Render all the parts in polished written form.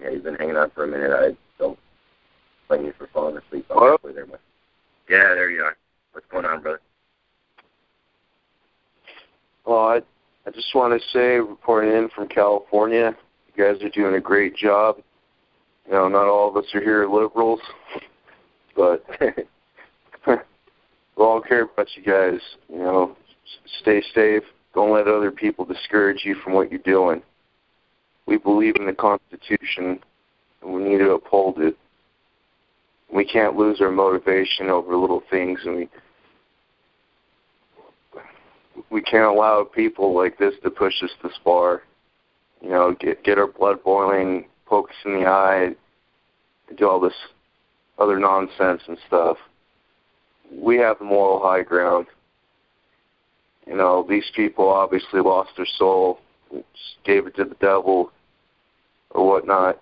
Yeah, you've been hanging on for a minute. I don't blame you for falling asleep. Halfway there, but yeah, there you are. What's going on, brother? Well, I just want to say, reporting in from California, you guys are doing a great job. You know, not all of us are here liberals, but we all care about you guys. You know, stay safe. Don't let other people discourage you from what you're doing. We believe in the Constitution, and we need to uphold it. We can't lose our motivation over little things, and we can't allow people like this to push us this far. You know, get our blood boiling, poke us in the eye, and do all this other nonsense and stuff. We have the moral high ground. You know, these people obviously lost their soul, gave it to the devil or whatnot.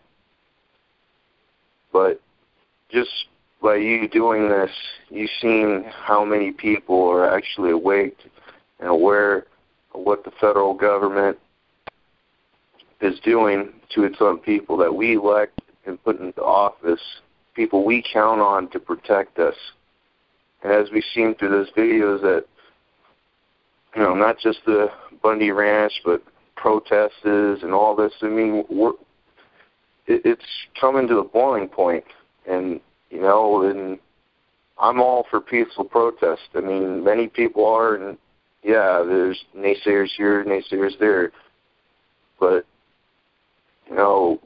But just by you doing this, you've seen how many people are actually awake and aware of what the federal government is doing to its own people that we elect and put into office, people we count on to protect us. And as we've seen through those videos that, you know, not just the Bundy Ranch, but protests and all this, I mean, it's coming to a boiling point. And, you know, and I'm all for peaceful protest. I mean, many people are, and yeah, there's naysayers here, naysayers there. But, you know,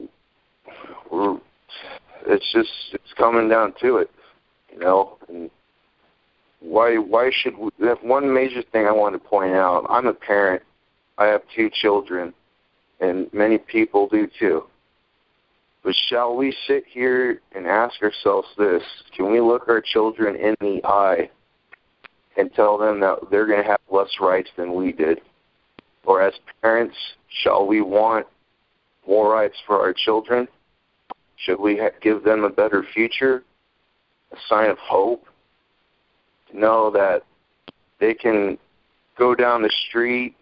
it's coming down to it, you know. And why should we, that one major thing I want to point out, I'm a parent. I have 2 children, and many people do too. But shall we sit here and ask ourselves this, can we look our children in the eye and tell them that they're going to have less rights than we did? Or as parents, shall we want more rights for our children? Should we give them a better future, a sign of hope, to know that they can go down the street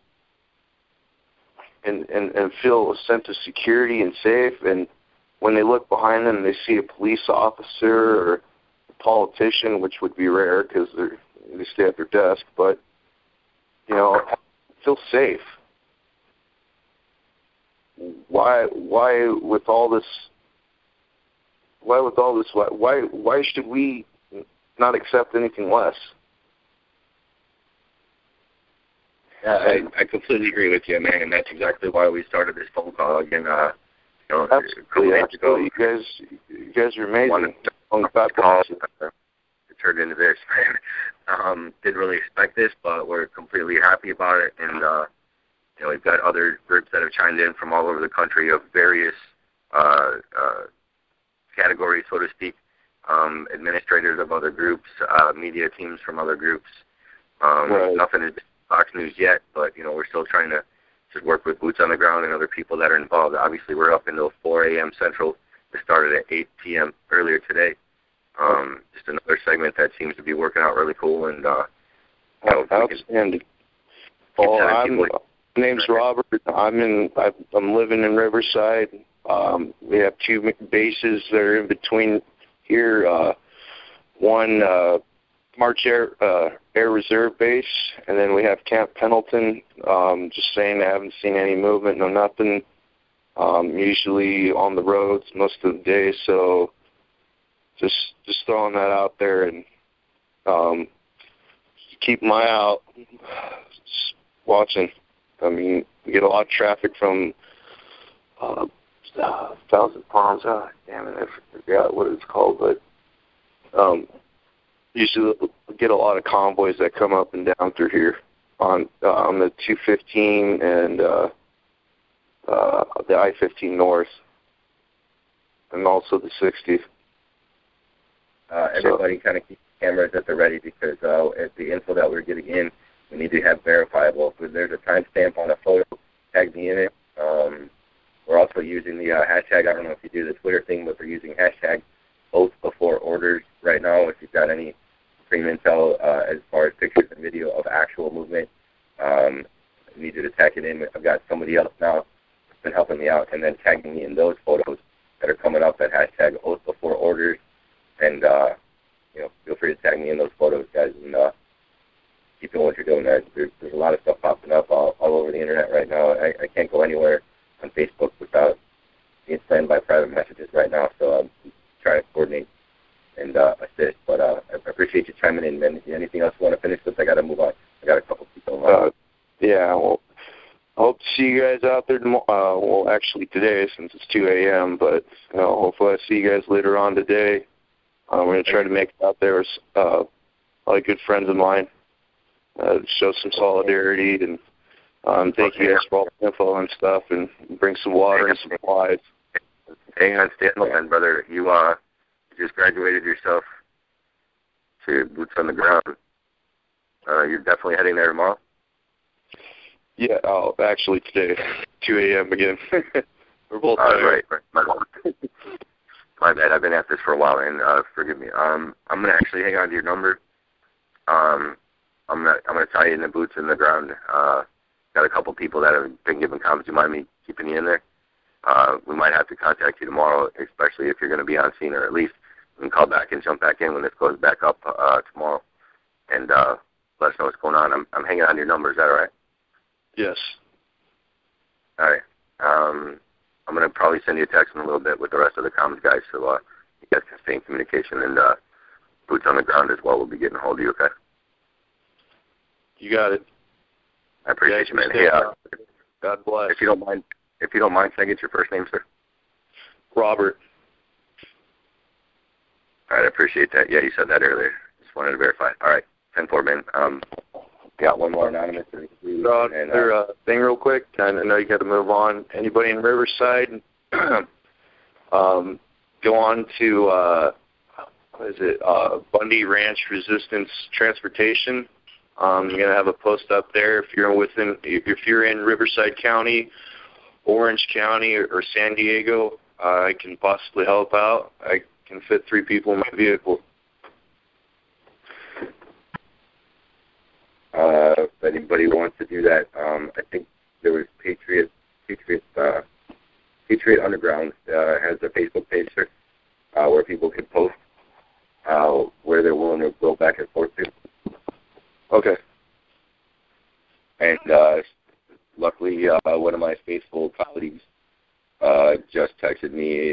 and feel a sense of security and safe, and when they look behind them, they see a police officer or a politician, which would be rare because they stay at their desk, but, you know, feel safe. Why with all this, why should we not accept anything less? Yeah, I completely agree with you, man, and that's exactly why we started this phone call again. You know, absolutely. You guys are amazing. It turned into this. Didn't really expect this, but we're completely happy about it. And you know, we've got other groups that have chimed in from all over the country of various categories, so to speak. Administrators of other groups, media teams from other groups. Right. Nothing is Fox News yet, but you know, we're still trying to just work with boots on the ground and other people that are involved. Obviously, we're up until 4 a.m. Central. We started at 8 p.m. earlier today. Just another segment that seems to be working out really cool. And outstanding. My name's Robert. I'm living in Riverside. We have 2 bases that are in between here. One March Air Reserve Base, and then we have Camp Pendleton. Just saying, I haven't seen any movement, no nothing. Usually on the roads most of the day, so just throwing that out there, and keep my eye out, just watching. I mean, we get a lot of traffic from Thousand Palms. Damn it, I forgot what it's called, but usually get a lot of convoys that come up and down through here on the 215 and the I-15 North, and also the 60. Everybody kind of keep cameras at the ready because at the info that we're getting in, we need to have verifiable. If there's a timestamp on a photo, tag me in it. We're also using the hashtag. I don't know if you do the Twitter thing, but we're using hashtag both before orders right now. If you've got any stream intel as far as pictures and video of actual movement, I need you to tag it in. I've got somebody else now that's been helping me out and then tagging me in those photos that are hashtag Oath Before Orders, and feel free to tag me in those photos, guys, and keep doing what you're doing. There's a lot of stuff popping up all over the internet right now. I can't go anywhere on Facebook without being slammed by private messages right now, so I'm trying to coordinate and assist. But I appreciate you chiming in, man. Anything else you want to finish with? I got to move on. I got a couple people. Yeah, well, I hope to see you guys out there tomorrow. Well, actually today, since it's 2 a.m., but hopefully I see you guys later on today. We're going to try to make it out there with a lot of good friends of mine, show some solidarity, and thank you guys for all the info and stuff, and bring some water and supplies. Hang on, stay on the line, brother. You just graduated yourself to boots on the ground. You're definitely heading there tomorrow? Yeah, actually today, 2 a.m. again. We're both right. My bad. I've been at this for a while, and forgive me. I'm gonna actually hang on to your number. I'm gonna tie you in the boots in the ground. Got a couple people that have been giving comments. Do you mind me keeping you in there? We might have to contact you tomorrow, especially if you're going to be on scene, or at least we can call back and jump back in when this goes back up tomorrow, and let us know what's going on. I'm hanging on your number. Is that all right? Yes. All right. I'm going to probably send you a text in a little bit with the rest of the comms guys, so you guys can stay in communication, and boots on the ground as well will be getting a hold of you, okay? You got it. I appreciate you, man. Hey, God bless. If you don't mind, can I get your first name, sir? Robert. All right, I appreciate that. Yeah, you said that earlier. Just wanted to verify. All right, 10-4, man. Got one more anonymous. Another thing real quick. I know you got to move on. Anybody in Riverside, go on to, Bundy Ranch Resistance Transportation. You're going to have a post up there if you're in Riverside County, Orange County, or San Diego. I can possibly help out. I can fit 3 people in my vehicle. If anybody wants to do that, I think there was Patriot Underground has a Facebook page, sir, where people can post where they're willing to go back and forth to. Okay. And luckily, one of my faithful colleagues just texted me.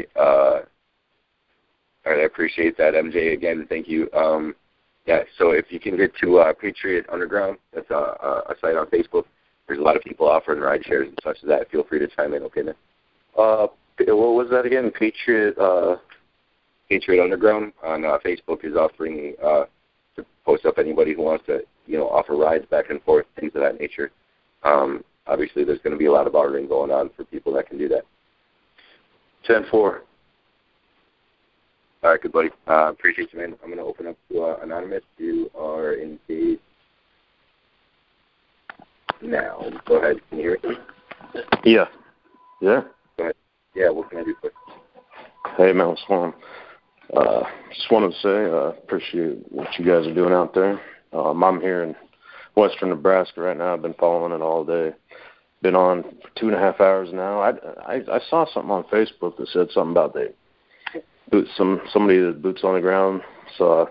I appreciate that, MJ. Again, thank you. Yeah, so if you can get to Patriot Underground, that's a site on Facebook. There's a lot of people offering ride shares and such as that. Feel free to chime in, okay, man? What was that again? Patriot Underground on Facebook is offering to post up anybody who wants to, offer rides back and forth, things of that nature. Obviously, there's going to be a lot of bartering going on for people that can do that. 10-4. All right, good buddy. Appreciate you, man. I'm going to open up to Anonymous. You are engaged now. Go ahead. Can you hear me? Yeah. Yeah? Go ahead. Yeah, what can I do for you? Hey, man, what's going on? Just wanted to say appreciate what you guys are doing out there. I'm here in western Nebraska right now. I've been following it all day. Been on for 2.5 hours now. I saw something on Facebook that said something about somebody that boots on the ground saw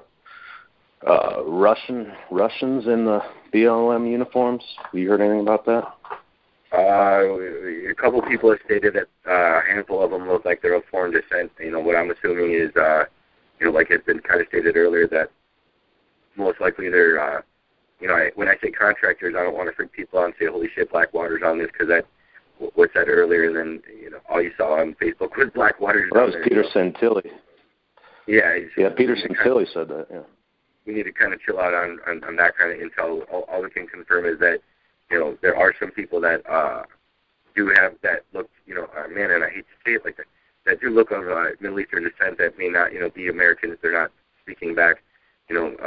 Russians in the BLM uniforms. Have you heard anything about that? A couple of people have stated that a handful of them look like they're of foreign descent. What I'm assuming is, like it's been kind of stated earlier, that most likely they're, when I say contractors, I don't want to freak people out and say, holy shit, Blackwater's on this, because that was said earlier, and then, all you saw on Facebook was Blackwater. Well, that was Peter Santilli. Yeah. Peter Santilli said that, yeah. We need to kind of chill out on that kind of intel. All we can confirm is that, there are some people that do have that look, man, and I hate to say it like that do look of Middle Eastern descent that may not, be American if they're not speaking back. When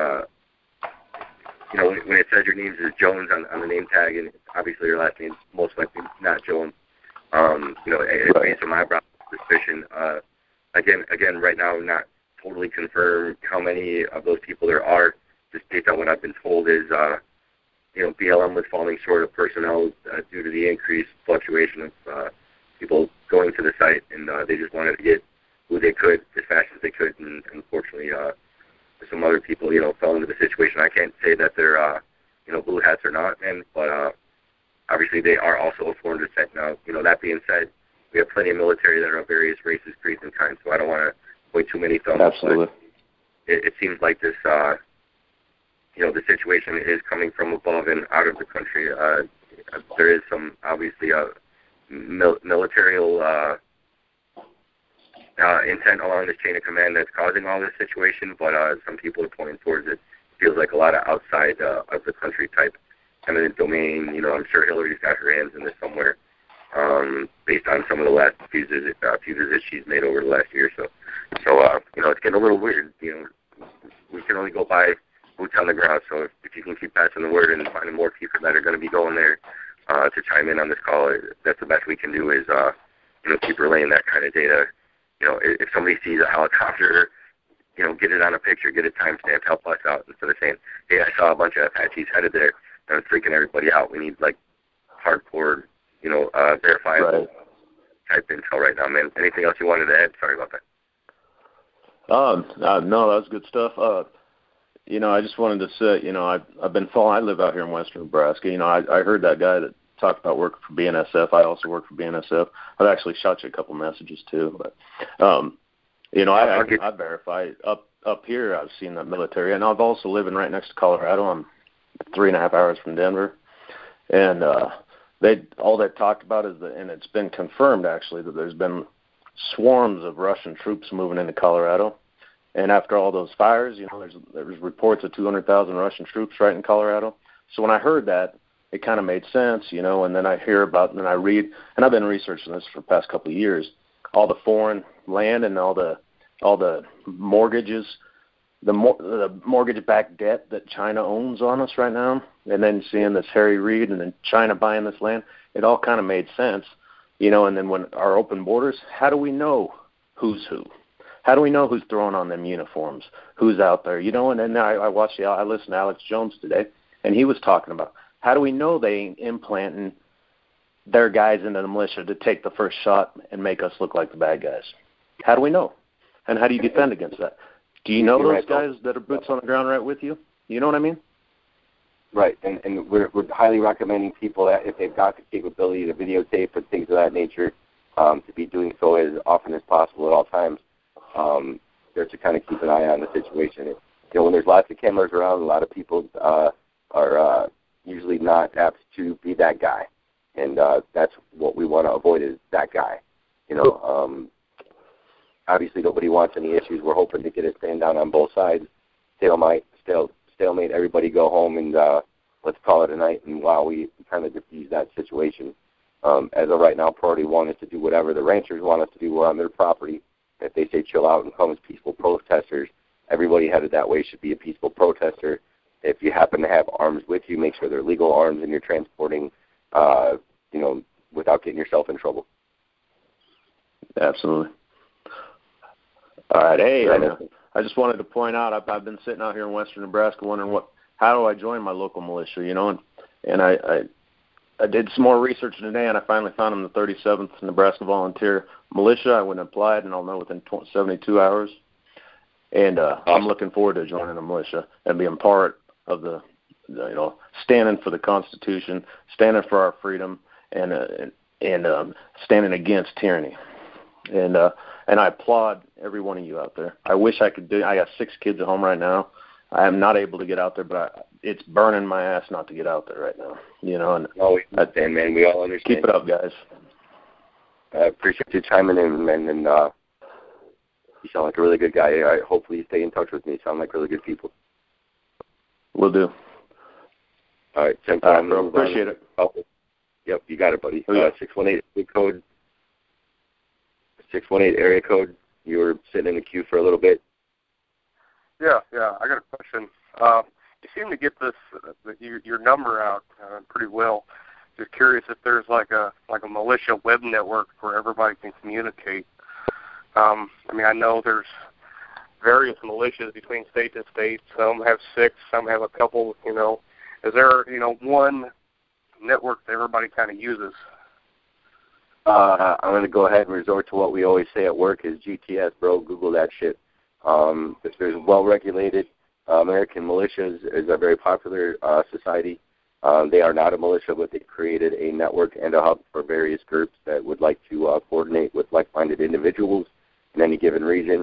it says your name is Jones on the name tag, and obviously your last name is most likely not Jones, it's based on my broad suspicion. Again, right now, I'm not totally confirmed how many of those people there are. Just based on what I've been told is, BLM was falling short of personnel due to the increased fluctuation of people going to the site, and they just wanted to get who they could as fast as they could, and unfortunately, some other people, fell into the situation. I can't say that they're, blue hats or not, man, but obviously they are also a foreign descent. Now, that being said, we have plenty of military that are of various races, creeds, and kinds, so I don't want to point too many thumbs. Absolutely. It seems like this, the situation is coming from above and out of the country. There is some, obviously, military intent along this chain of command that's causing all this situation, but some people are pointing towards it. Feels like a lot of outside of the country type eminent domain. I'm sure Hillary's got her hands in this somewhere, based on some of the last few visits she's made over the last year. So it's getting a little weird. We can only go by boots on the ground. So if you can keep passing the word and finding more people that are going to be going there to chime in on this call, that's the best we can do is keep relaying that kind of data. If somebody sees a helicopter, get it on a picture, get it timestamped, help us out instead of saying, hey, I saw a bunch of Apaches headed there and it's freaking everybody out. We need hardcore, verifiable type intel right now, man. Anything else you wanted to add? Sorry about that. No, that was good stuff. I just wanted to say, I've been following. I live out here in western Nebraska. I heard that guy that talked about working for BNSF. I also work for BNSF. I've actually shot you a couple messages too, but I verify up here. I've seen that military, and I've also living right next to Colorado. I'm 3.5 hours from Denver, and all they talked about is and it's been confirmed actually that there's been swarms of Russian troops moving into Colorado. And after all those fires, there's reports of 200,000 Russian troops right in Colorado. So when I heard that, it kind of made sense, and then I hear about, and then I read, and I've been researching this for the past couple of years, all the foreign land and all the mortgages, the mortgage-backed debt that China owns on us right now, and then seeing this Harry Reid and then China buying this land, it all kind of made sense, and then when our open borders, how do we know who's who? How do we know who's throwing on them uniforms, who's out there, and then I listened to Alex Jones today, and he was talking about, how do we know they ain't implanting their guys into the militia to take the first shot and make us look like the bad guys? How do we know? And how do you defend against that? Do you know those guys that are boots on the ground right with you? You know what I mean? Right, and we're highly recommending people that if they've got the capability to videotape and things of that nature, to be doing so as often as possible at all times, just to kind of keep an eye on the situation. When there's lots of cameras around, a lot of people are usually not apt to be that guy, and that's what we want to avoid is that guy. Obviously nobody wants any issues. We're hoping to get it stand down on both sides. Stalemate, everybody go home and let's call it a night, and while we kind of diffuse that situation. As of right now, priority one is to do whatever the ranchers want us to do. We're on their property. If they say chill out and come as peaceful protesters, everybody headed that way should be a peaceful protester. If you happen to have arms with you, make sure they're legal arms and you're transporting, without getting yourself in trouble. Absolutely. All right. Hey, I just wanted to point out, I've been sitting out here in western Nebraska wondering how do I join my local militia, and I did some more research today, and I finally found them, the 37th Nebraska Volunteer Militia. I went and applied, and I'll know within 72 hours. And I'm looking forward to joining the militia and being part of the standing for the Constitution, standing for our freedom, and standing against tyranny. And I applaud every one of you out there. I wish I could I got 6 kids at home right now. I am not able to get out there, but it's burning my ass not to get out there right now. And we understand, man. We all understand. Keep it up, guys. I appreciate you chiming in, man. And you sound like a really good guy. Hopefully you stay in touch with me. You sound like really good people. Will do. All right. Same time. Bro, appreciate it. Oh, yep, you got it, buddy. Oh, yeah. 618 code. 618 area code. You were sitting in the queue for a little bit. Yeah. I got a question. You seem to get your number out pretty well. Just curious if there's like a militia web network where everybody can communicate. I know there's various militias between state to state. Some have 6, some have a couple. Is there one network that everybody kind of uses? I'm going to go ahead and resort to what we always say at work is GTS, bro. Google that shit. There's well-regulated American militias is a very popular society. They are not a militia, but they created a network and a hub for various groups that would like to coordinate with like-minded individuals in any given region.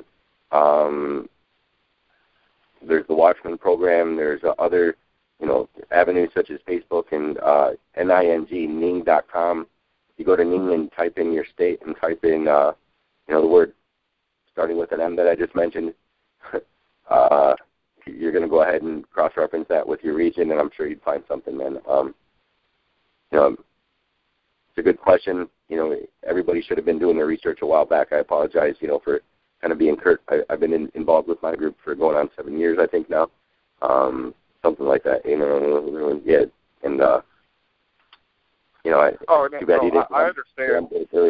There's the Watchman program. There's other, avenues such as Facebook and Ning.com. You go to Ning and type in your state and type in, the word starting with an M that I just mentioned. You're going to go ahead and cross-reference that with your region, and I'm sure you'd find something, man. It's a good question. Everybody should have been doing their research a while back. I apologize, for kind of being curt. I've been involved with my group for going on 7 years, I think now. Something like that, yeah. And, too bad you didn't. I understand.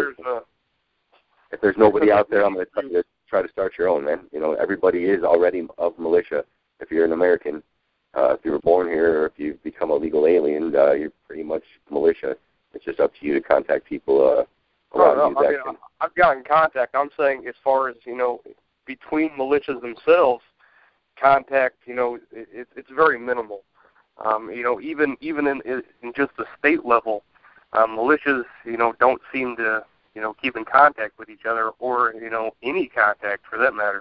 If there's nobody out there, I'm going to try to start your own, man. Everybody is already of militia. If you're an American, if you were born here, or if you become a legal alien, you're pretty much militia. It's just up to you to contact people around you. I've gotten contact. I'm saying as far as, between militias themselves, contact, it's very minimal. Even in just the state level, militias, don't seem to, keep in contact with each other or, any contact for that matter.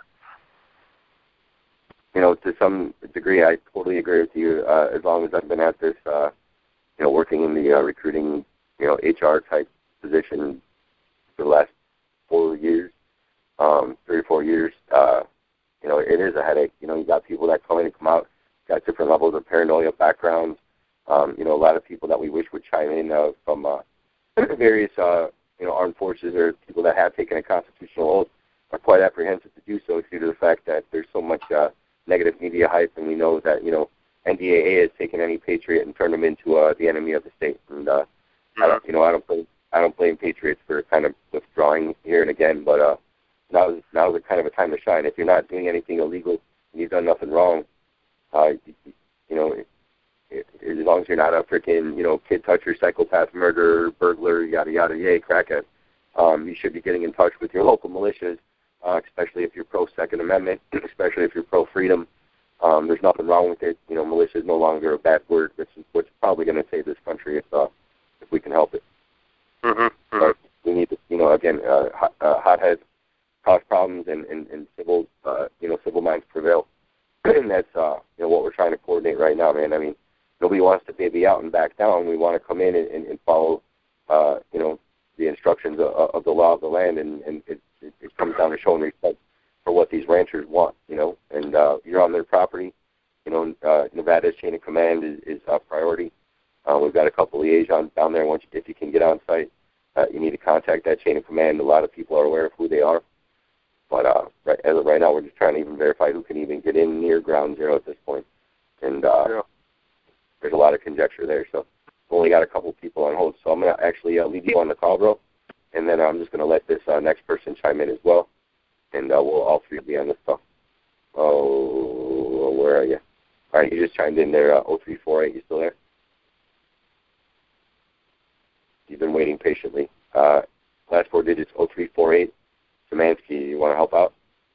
To some degree, I totally agree with you. As long as I've been at this, working in the recruiting, HR type position for the last 4 years, 3 or 4 years, it is a headache. You got people that come in and come out, got different levels of paranoia backgrounds. A lot of people that we wish would chime in from various, armed forces or people that have taken a constitutional oath are quite apprehensive to do so due to the fact that there's so much negative media hype, and we know that, NDAA has taken any patriot and turned them into the enemy of the state. And I don't blame patriots for kind of withdrawing here and again, but now's the kind of a time to shine. If you're not doing anything illegal and you've done nothing wrong, as long as you're not a freaking, kid toucher, psychopath, murderer, burglar, yada, yada, yay, crackhead, you should be getting in touch with your local militias, especially if you're pro-Second Amendment, especially if you're pro-freedom. There's nothing wrong with it. Militia is no longer a bad word, which is probably going to save this country if we can help it. But we need to, again, hotheads cause problems and civil, civil minds prevail. And that's, what we're trying to coordinate right now, man. I mean, nobody wants to baby out and back down. We want to come in and follow, the instructions of the law of the land, and it comes down to showing respect for what these ranchers want, and you're on their property. Nevada's chain of command is a priority. We've got a couple liaisons down there. If you can get on site, you need to contact that chain of command. A lot of people are aware of who they are. But right now, we're just trying to even verify who can even get in near ground zero at this point. And there's a lot of conjecture there. So we've only got a couple people on hold. So I'm going to actually leave you on the call, bro. And then I'm just going to let this next person chime in as well. And we'll all three be on this call. Oh, where are you? All right, you just chimed in there, 0348. You still there? You've been waiting patiently. Last 4 digits, 0348. Szymanski, you want to help out?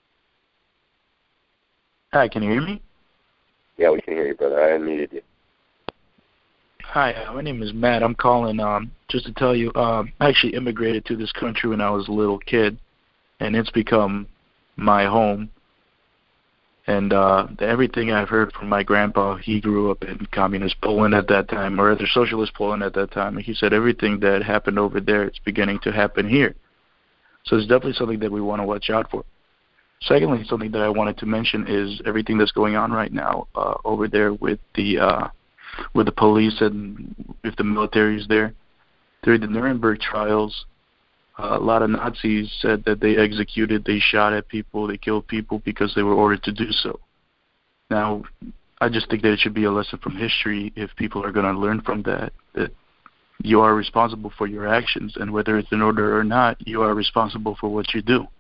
Hi, can you hear me? Yeah, we can hear you, brother. I unmuted you. Hi, my name is Matt. I'm calling just to tell you, I actually immigrated to this country when I was a little kid, and it's become my home. And everything I've heard from my grandpa, he grew up in communist Poland at that time, or rather socialist Poland at that time. And he said everything that happened over there, it's beginning to happen here. So it's definitely something that we want to watch out for. Secondly, something that I wanted to mention is everything that's going on right now over there with the police and if the military is there. During the Nuremberg trials, a lot of Nazis said that they shot at people, they killed people because they were ordered to do so. Now, I just think that it should be a lesson from history if people are going to learn from that you are responsible for your actions, and whether it's in order or not, you are responsible for what you do.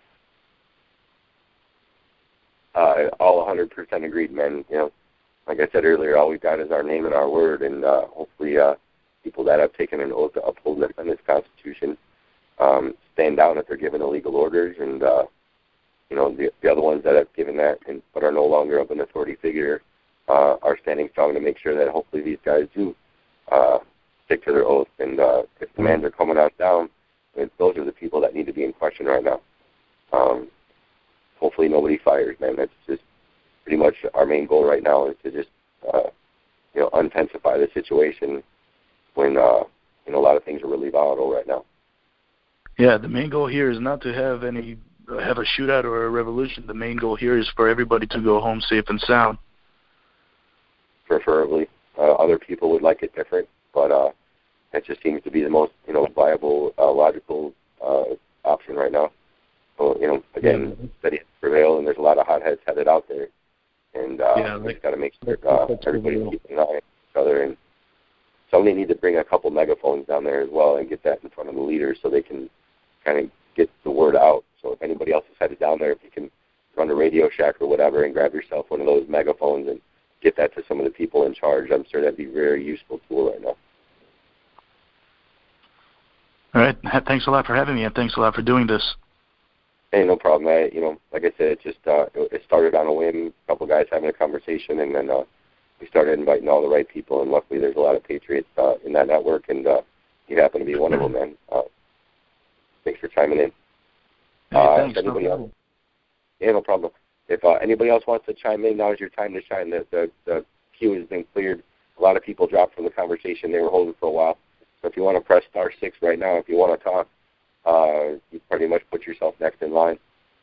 All 100% agreed, man. Like I said earlier, all we've got is our name and our word, and hopefully people that have taken an oath to uphold and defend this Constitution stand down if they're given illegal orders, and the other ones that have given that but are no longer of an authority figure are standing strong to make sure that hopefully these guys do stick to their oath. And if demands are coming on down, those are the people that need to be in question right now. Hopefully nobody fires, man. That's just pretty much our main goal right now, is to just intensify the situation when a lot of things are really volatile right now. Yeah, the main goal here is not to have a shootout or a revolution. The main goal here is for everybody to go home safe and sound. Preferably. Other people would like it different, but that just seems to be the most viable, logical option right now. So, again, steady prevail, and there's a lot of hotheads headed out there. And we just got to make sure everybody's keeping an eye on each other. And somebody need to bring a couple megaphones down there as well and get that in front of the leaders so they can kind of get the word out. So if anybody else is headed down there, if you can run to Radio Shack or whatever and grab yourself one of those megaphones and get that to some of the people in charge, I'm sure that'd be a very useful tool right now. All right. Thanks a lot for having me, and thanks a lot for doing this. Hey, no problem. Like I said, it just it started on a whim, a couple guys having a conversation, and then we started inviting all the right people, and luckily there's a lot of patriots in that network, and you happen to be one of them, man. Thanks for chiming in. Thanks. Anybody else? Yeah, no problem. If anybody else wants to chime in, now is your time to shine. The queue has been cleared. A lot of people dropped from the conversation they were holding for a while. So if you want to press *6 right now, if you want to talk, you pretty much put yourself next in line.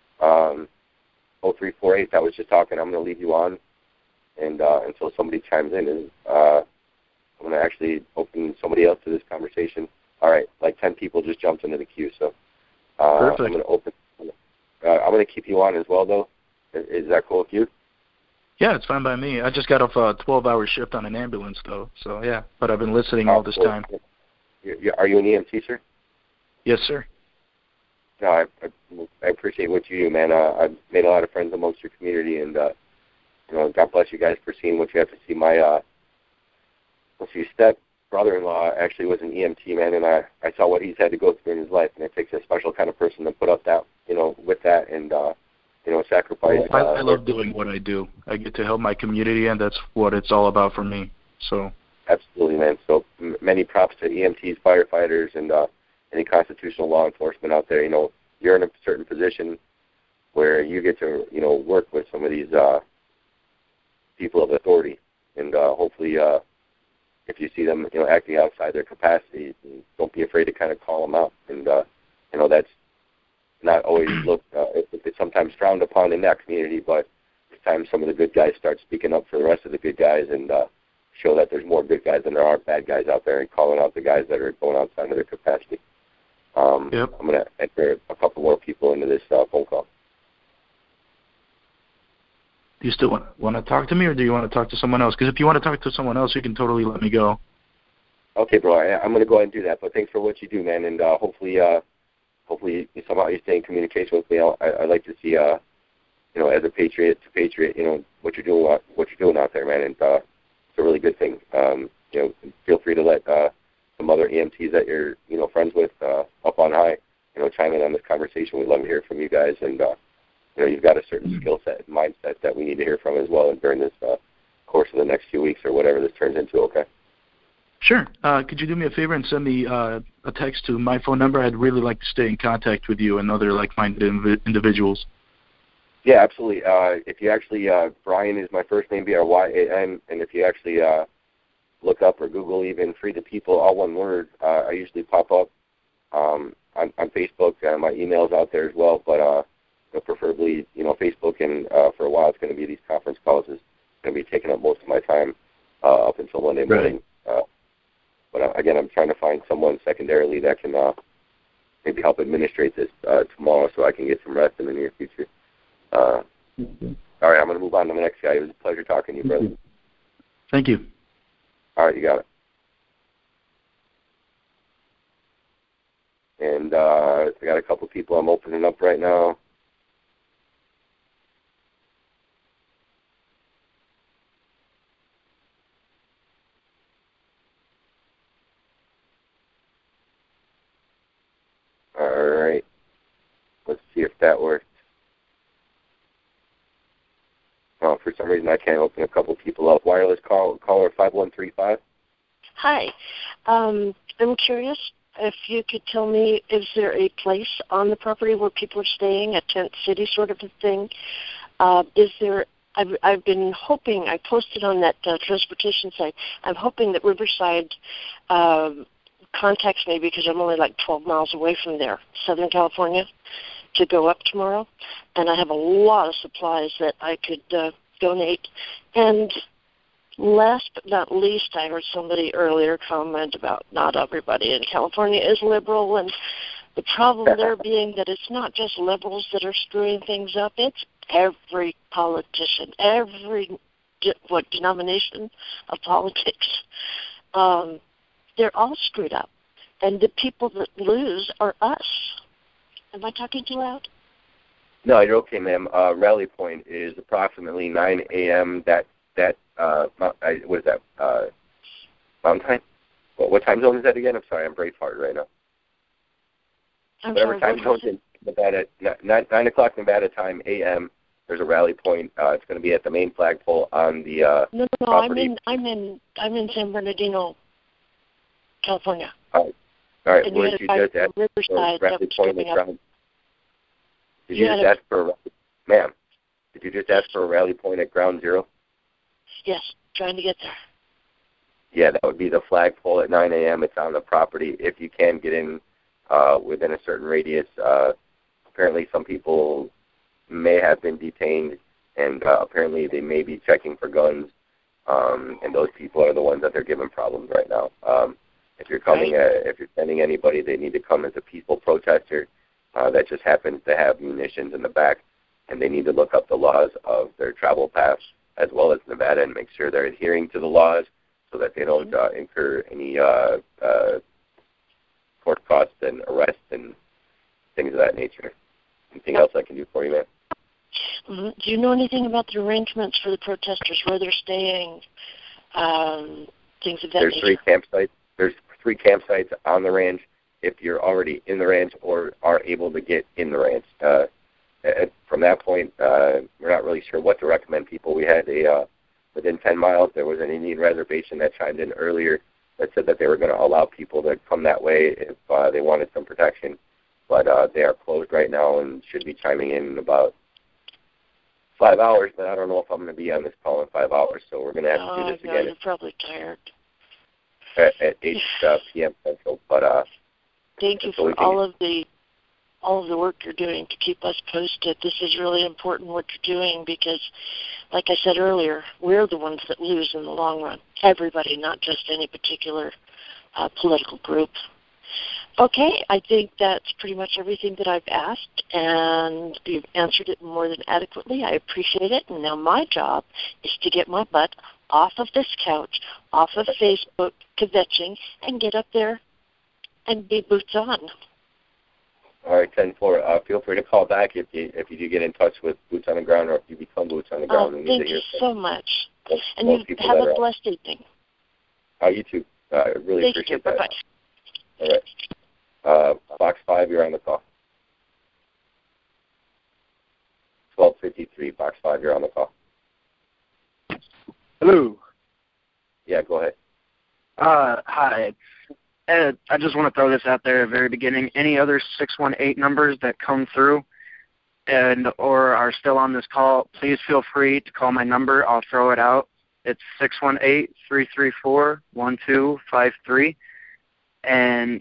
0348, that was just talking. I'm going to leave you on, and until somebody chimes in, and I'm going to actually open somebody else to this conversation. All right, like 10 people just jumped into the queue, so Perfect. I'm going to open. I'm going to keep you on as well, though. Is that cool with you? Yeah, it's fine by me. I just got off a 12-hour shift on an ambulance, though, so yeah. But I've been listening all this time. Are you an EMT, sir? Yes, sir. No, I appreciate what you do, man. I've made a lot of friends amongst your community, and God bless you guys for seeing what you have to see. My step brother-in-law actually was an EMT, man, and I saw what he's had to go through in his life, and it takes a special kind of person to put up that, with that, and sacrifice. I love doing what I do. I get to help my community, and that's what it's all about for me. So. Absolutely, man. So many props to EMTs, firefighters, and any constitutional law enforcement out there. You're in a certain position where you get to, work with some of these people of authority, and hopefully, if you see them, acting outside their capacity, don't be afraid to kind of call them out. And that's not always looked. It's sometimes frowned upon in that community, but it's time some of the good guys start speaking up for the rest of the good guys and show that there's more good guys than there are bad guys out there, and calling out the guys that are going outside of their capacity. Yep. I'm going to enter a couple more people into this phone call. Do you still want to talk to me, or do you want to talk to someone else? Because if you want to talk to someone else, you can totally let me go. Okay, bro. I'm going to go ahead and do that. But thanks for what you do, man. And hopefully somehow you stay in communication with me. I'd like to see, as a patriot to patriot, what you're doing out there, man. And it's a really good thing. Feel free to let some other EMTs that you're, friends with up on high, chime in on this conversation. We'd love to hear from you guys. And you've got a certain skill set and mindset that we need to hear from as well during this course of the next few weeks or whatever this turns into, okay? Sure. Could you do me a favor and send me a text to my phone number? I'd really like to stay in contact with you and other like-minded individuals. Yeah, absolutely. If you actually, Brian is my first name, B-R-Y-A-N, and if you actually look up or Google even Free the People, all one word, I usually pop up on Facebook. My email's out there as well, but preferably, Facebook, and for a while it's going to be these conference calls is going to be taking up most of my time up until Monday morning. Right. But again, I'm trying to find someone secondarily that can maybe help administrate this tomorrow so I can get some rest in the near future. All right, I'm going to move on to the next guy. It was a pleasure talking to you, brother. Thank you. All right, you got it. And I got a couple people I'm opening up right now. All for some reason I can't open a couple people up. Wireless caller 5135. Hi. I'm curious if you could tell me, is there a place on the property where people are staying, a tent city sort of a thing? Is there? I've been hoping, I posted on that transportation site, I'm hoping that Riverside contacts me because I'm only like 12 miles away from there, Southern California, to go up tomorrow. And I have a lot of supplies that I could donate. And last but not least, I heard somebody earlier comment about not everybody in California is liberal, and the problem there being that it's not just liberals that are screwing things up, it's every politician, every denomination of politics. They're all screwed up, and the people that lose are us. Am I talking too loud? No, you're okay, ma'am. Rally Point is approximately 9 a.m. What is that? Mountain time? What time zone is that again? I'm sorry, I'm Braveheart right now. Whatever time zone in Nevada, 9 o'clock Nevada time, a.m. There's a rally point. It's going to be at the main flagpole on the No, property. I'm in San Bernardino, California. All right. And Where did you just ask for a rally point at ground? Did you just ask for ma'am? Did you just ask for a rally point at ground zero? Yes, trying to get there. Yeah, that would be the flagpole at 9 a.m. It's on the property. If you can get in within a certain radius, apparently some people may have been detained, and apparently they may be checking for guns, and those people are the ones that they're giving problems right now. If you're coming, if you're sending anybody, they need to come as a peaceful protester that just happens to have munitions in the back, and they need to look up the laws of their travel paths as well as Nevada and make sure they're adhering to the laws so that they don't incur any court costs and arrests and things of that nature. Anything else I can do for you, ma'am? Mm-hmm. Do you know anything about the arrangements for the protesters, where they're staying, things of that There's nature? There's three campsites on the ranch if you're already in the ranch or are able to get in the ranch. From that point, we're not really sure what to recommend people. We had within 10 miles, there was an Indian reservation that chimed in earlier that said that they were going to allow people to come that way if they wanted some protection. But they are closed right now and should be chiming in about 5 hours, but I don't know if I'm going to be on this call in 5 hours, so we're going to have to do this again. You're probably tired. At 8 p.m. Central. But thank you for all of the work you're doing to keep us posted. This is really important what you're doing because, like I said earlier, we're the ones that lose in the long run. Everybody, not just any particular political group. Okay, I think that's pretty much everything that I've asked, and you've answered it more than adequately. I appreciate it, and now my job is to get my butt off of this couch, off of Facebook, kvetching, and get up there and be boots on. All right, 10-4. Feel free to call back if you do get in touch with Boots on the Ground or if you become Boots on the Ground. Thank you so much. And you have a blessed evening. You too. I really appreciate that. Bye-bye. All right. Box 5, you're on the call. 1253, Box 5, you're on the call. Hello. Yeah, go ahead. Hi. Ed, I just want to throw this out there at the very beginning. Any other 618 numbers that come through and or are still on this call, please feel free to call my number. I'll throw it out. It's 618-334-1253. And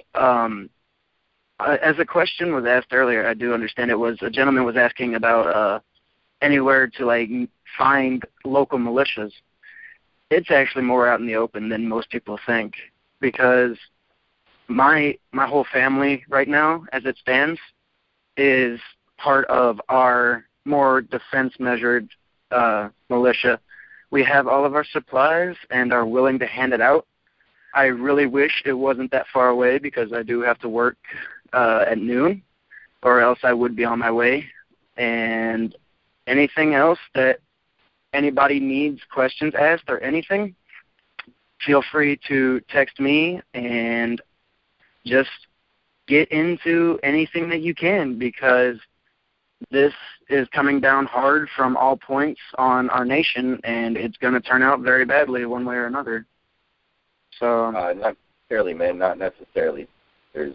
as a question was asked earlier, I do understand it was a gentleman was asking about anywhere to find local militias. It's actually more out in the open than most people think because my whole family right now, as it stands, is part of our more defense-measured militia. We have all of our supplies and are willing to hand it out. I really wish it wasn't that far away because I do have to work at noon, or else I would be on my way. And anything else that anybody needs questions asked or anything, feel free to text me and just get into anything that you can because this is coming down hard from all points on our nation, and it's going to turn out very badly one way or another. So not necessarily, man. Not necessarily. There's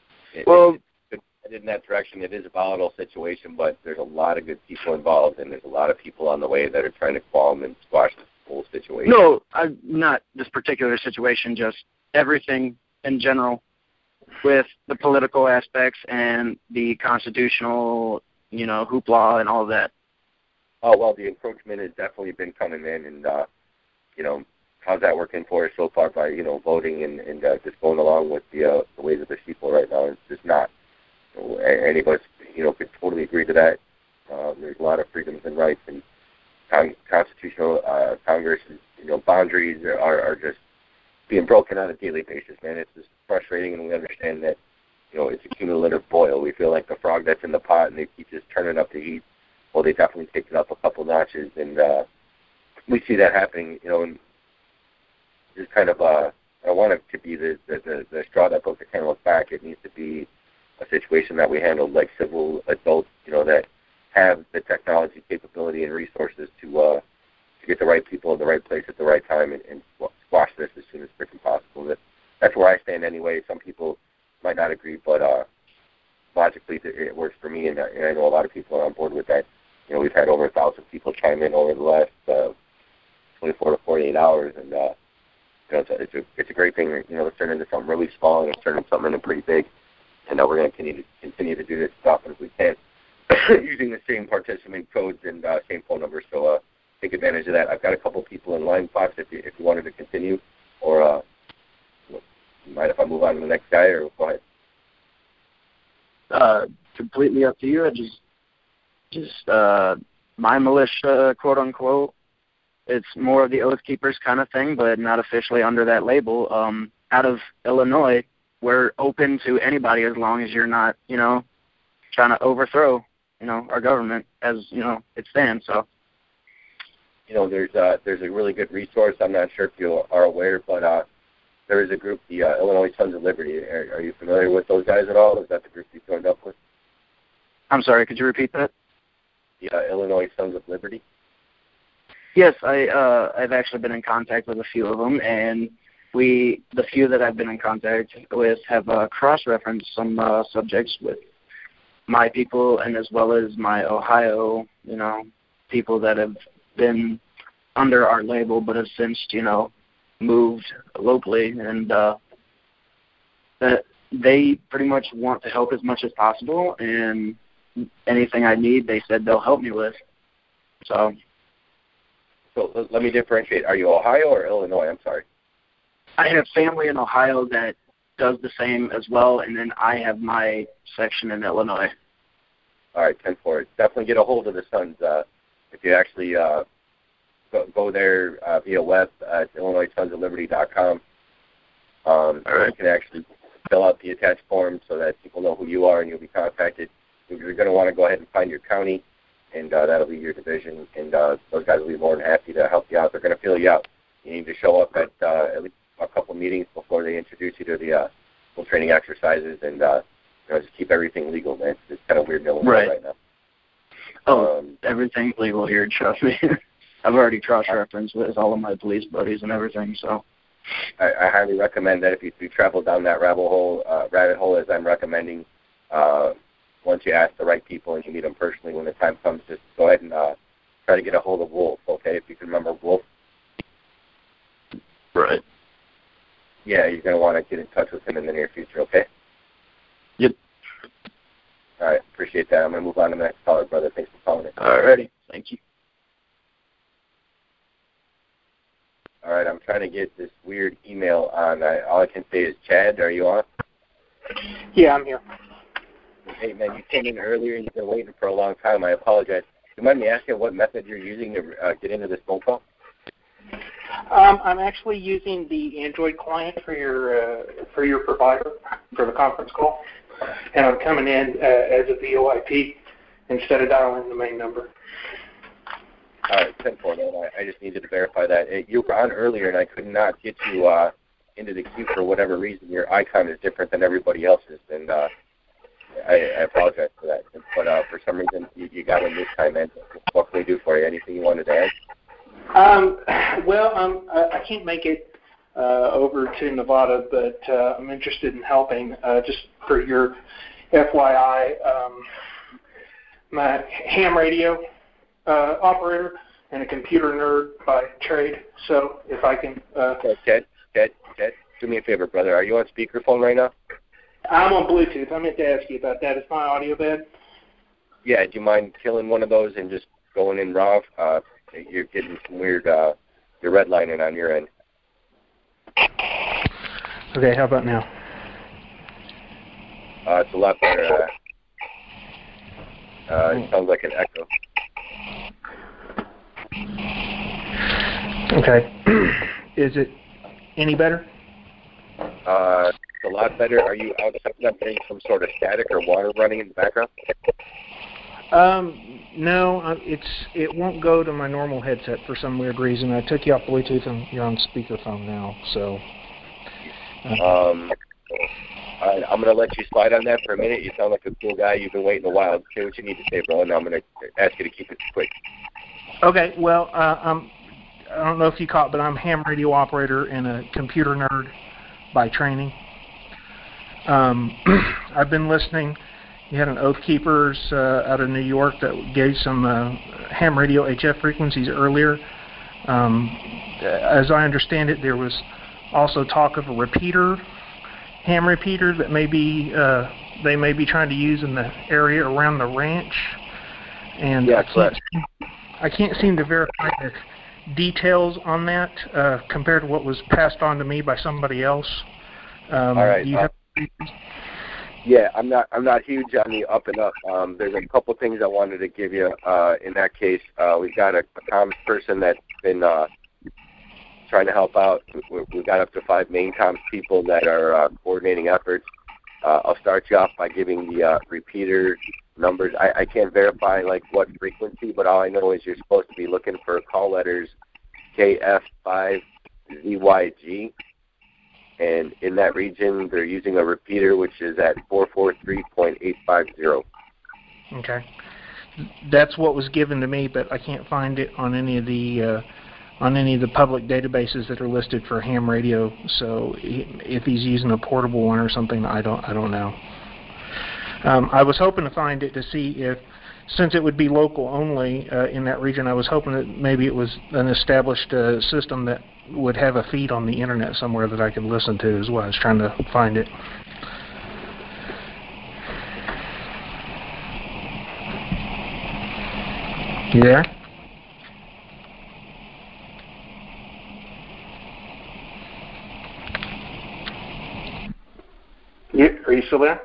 in that direction. It is a volatile situation, but there's a lot of good people involved, and there's a lot of people on the way that are trying to calm and squash this whole situation. No, not this particular situation, just everything in general with the political aspects and the constitutional, hoopla and all of that. Oh, well, the encroachment has definitely been coming in, and, how's that working for us so far by, voting and just going along with the ways of the people right now? It's just not. Any of us, could totally agree to that. There's a lot of freedoms and rights, and constitutional Congress, boundaries are just being broken on a daily basis, man. It's just frustrating, and we understand that, it's a cumulative boil. We feel like the frog that's in the pot, and they keep just turning up the heat. Well, they definitely take it up a couple notches, and we see that happening, and just kind of, I want it to be the straw that broke the camel's back. It needs to be a situation that we handle like civil adults, that have the technology capability and resources to get the right people in the right place at the right time and squash this as soon as freaking possible. That's where I stand anyway. Some people might not agree, but logically it works for me, and I know a lot of people are on board with that. We've had over 1,000 people chime in over the last 24 to 48 hours, and it's a great thing. It's turned into something really small, and it's turned into something pretty big. And we're going to continue to do this as often as we can, using the same participant codes and same phone numbers. So take advantage of that. I've got a couple people in line, Fox, if you wanted to continue, or you mind if I move on to the next guy, or go ahead? Completely up to you. I just my militia, quote unquote. It's more of the Oath Keepers kind of thing, but not officially under that label. Out of Illinois, we're open to anybody as long as you're not, trying to overthrow, our government as, it stands. So, there's a really good resource. I'm not sure if you are aware, but there is a group, the Illinois Sons of Liberty. Are you familiar with those guys at all? Is that the group you joined up with? I'm sorry, could you repeat that? The Illinois Sons of Liberty? Yes, I've actually been in contact with a few of them, and the few that I've been in contact with have cross-referenced some subjects with my people, and as well as my Ohio, people that have been under our label but have since, moved locally, and that they pretty much want to help as much as possible, and anything I need, they said they'll help me with. So let me differentiate. Are you Ohio or Illinois? I'm sorry. I have family in Ohio that does the same as well, and then I have my section in Illinois. All right, 10-4. Definitely get a hold of the Sons. If you actually go there via web at IllinoisSonsOfLiberty.com, all right. You can actually fill out the attached form so that people know who you are and you'll be contacted. You're going to want to go ahead and find your county, and that'll be your division, and those guys will be more than happy to help you out. They're going to fill you out. You need to show up at least a couple meetings before they introduce you to the full training exercises, and just keep everything legal, man. It's kind of weird in Illinois right now. Oh, everything's legal here, trust me. I've already cross-referenced with all of my police buddies and everything, so. I highly recommend that if you travel down that rabbit hole as I'm recommending, once you ask the right people and you meet them personally when the time comes, just go ahead and try to get a hold of Wolf, okay? If you can remember Wolf. Right. Yeah, you're going to want to get in touch with him in the near future, okay? Yep. All right, appreciate that. I'm going to move on to the next caller, brother. Thanks for calling in. All righty. Thank you. All right, I'm trying to get this weird email on. All I can say is, Chad, are you on? Yeah, I'm here. Hey, man, you came in earlier and you've been waiting for a long time. I apologize. Do you mind me asking what method you're using to get into this phone call? I'm actually using the Android client for your provider for the conference call, and I'm coming in as a VoIP instead of dialing the main number. All right, 10-4. I just needed to verify that. You were on earlier, and I could not get you into the queue for whatever reason. Your icon is different than everybody else's, and I apologize for that. But for some reason, you got in this time, man. What can we do for you? Anything you wanted to add? Well, I can't make it over to Nevada, but I'm interested in helping. Just for your FYI, my ham radio operator and a computer nerd by trade. So if I can... Ted, do me a favor, brother. Are you on speakerphone right now? I'm on Bluetooth. I meant to ask you about that. Is my audio bad? Yeah, do you mind killing one of those and just going in raw? You're getting some weird, you're redlining on your end. Okay, how about now? It's a lot better. It sounds like an echo. Okay. Is it any better? It's a lot better. Are you outside getting some sort of static or water running in the background? No, it won't go to my normal headset for some weird reason. I took you off Bluetooth and you're on speakerphone now, so. I'm going to let you slide on that for a minute. You sound like a cool guy. You've been waiting a while. Say what you need to say, bro, and I'm going to ask you to keep it quick. Okay, well, I don't know if you caught, but I'm a ham radio operator and a computer nerd by training. I've been listening. You had an Oath Keepers out of New York that gave some ham radio HF frequencies earlier. As I understand it, there was also talk of a repeater, ham repeater that they may be trying to use in the area around the ranch. And yeah, I can't seem to verify the details on that compared to what was passed on to me by somebody else. All right. Yeah, I'm not huge on the up and up. There's a couple things I wanted to give you. In that case, we've got a comms person that's been trying to help out. We've got up to 5 main comms people that are coordinating efforts. I'll start you off by giving the repeater numbers. I can't verify like what frequency, but all I know is you're supposed to be looking for call letters KF5ZYG. And in that region, they're using a repeater, which is at 443.850. Okay, that's what was given to me, but I can't find it on any of the public databases that are listed for ham radio. So if he's using a portable one or something, I don't know. I was hoping to find it to see if, since it would be local only in that region, I was hoping that maybe it was an established system that would have a feed on the internet somewhere that I could listen to is what I was trying to find it. You there? Yeah, are you still there?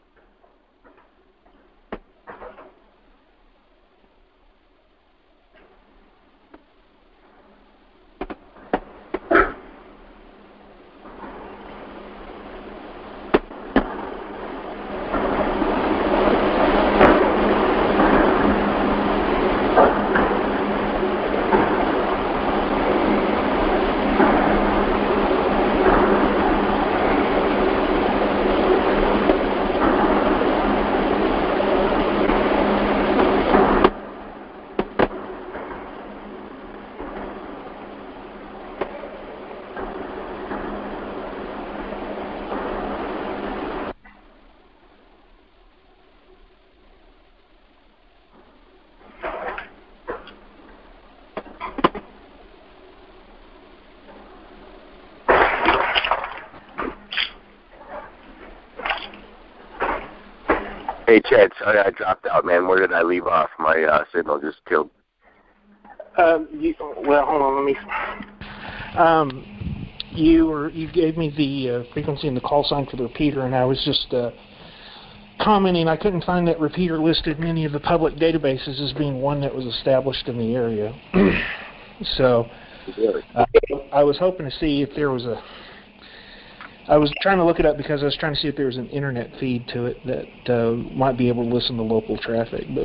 Hey, Chad, sorry I dropped out, man. Where did I leave off? My signal just killed. Well, hold on, let me... You gave me the frequency and the call sign for the repeater, and I was just commenting I couldn't find that repeater listed in any of the public databases as being one that was established in the area. So I was hoping to see if there was a... I was trying to look it up because I was trying to see if there was an internet feed to it that might be able to listen to local traffic. But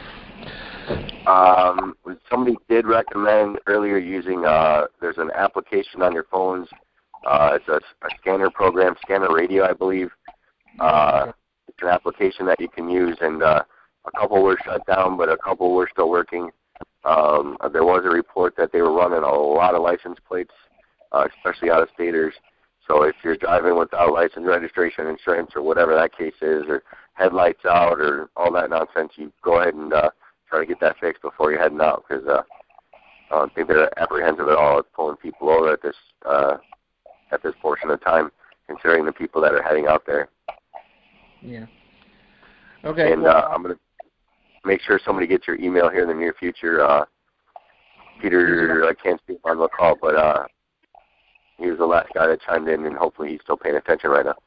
somebody did recommend earlier using there's an application on your phones. It's a scanner program, Scanner Radio, I believe. an application that you can use, and a couple were shut down, but a couple were still working. There was a report that they were running a lot of license plates, especially out-of-staters. So if you're driving without license, registration, insurance, or whatever that case is, or headlights out, or all that nonsense, you go ahead and try to get that fixed before you're heading out, because I don't think they're apprehensive at all at pulling people over at this portion of time, considering the people that are heading out there. Yeah. Okay. And I'm going to make sure somebody gets your email here in the near future. Peter, I can't speak on the call, but he was the last guy that chimed in, and hopefully he's still paying attention right now.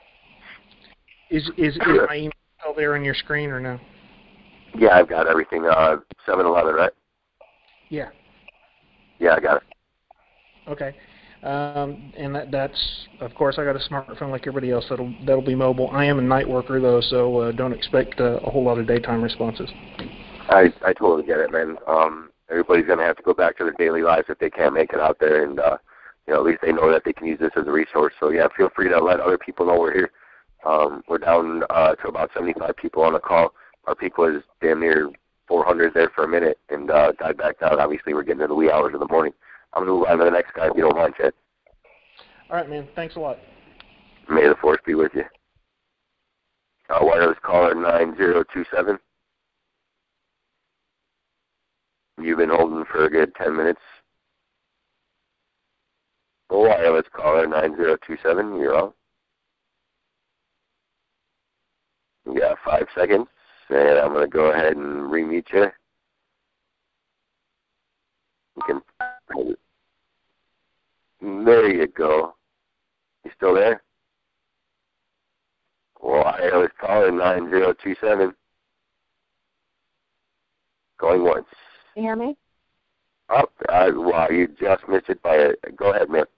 Is my email still there on your screen or no? Yeah, I've got everything. 7-Eleven, right? Yeah. Yeah, I got it. Okay. And that's, of course, I got a smartphone like everybody else. That'll be mobile. I am a night worker, though, so don't expect a whole lot of daytime responses. I totally get it, man. Everybody's going to have to go back to their daily lives if they can't make it out there, and at least they know that they can use this as a resource. So, yeah, feel free to let other people know we're here. We're down to about 75 people on the call. Our peak was damn near 400 there for a minute and died back down. Obviously, we're getting into the wee hours of the morning. I'm going to move on to the next guy if you don't mind, Chad. All right, man. Thanks a lot. May the force be with you. Wireless caller 9027. You've been holding for a good 10 minutes. Wireless caller 9027. You're on. You got 5 seconds, and I'm going to go ahead and remute you. There you go. You still there? Wireless caller 9027. Going once. Can you hear me? Oh, wow, you just missed it by a... Go ahead, ma'am.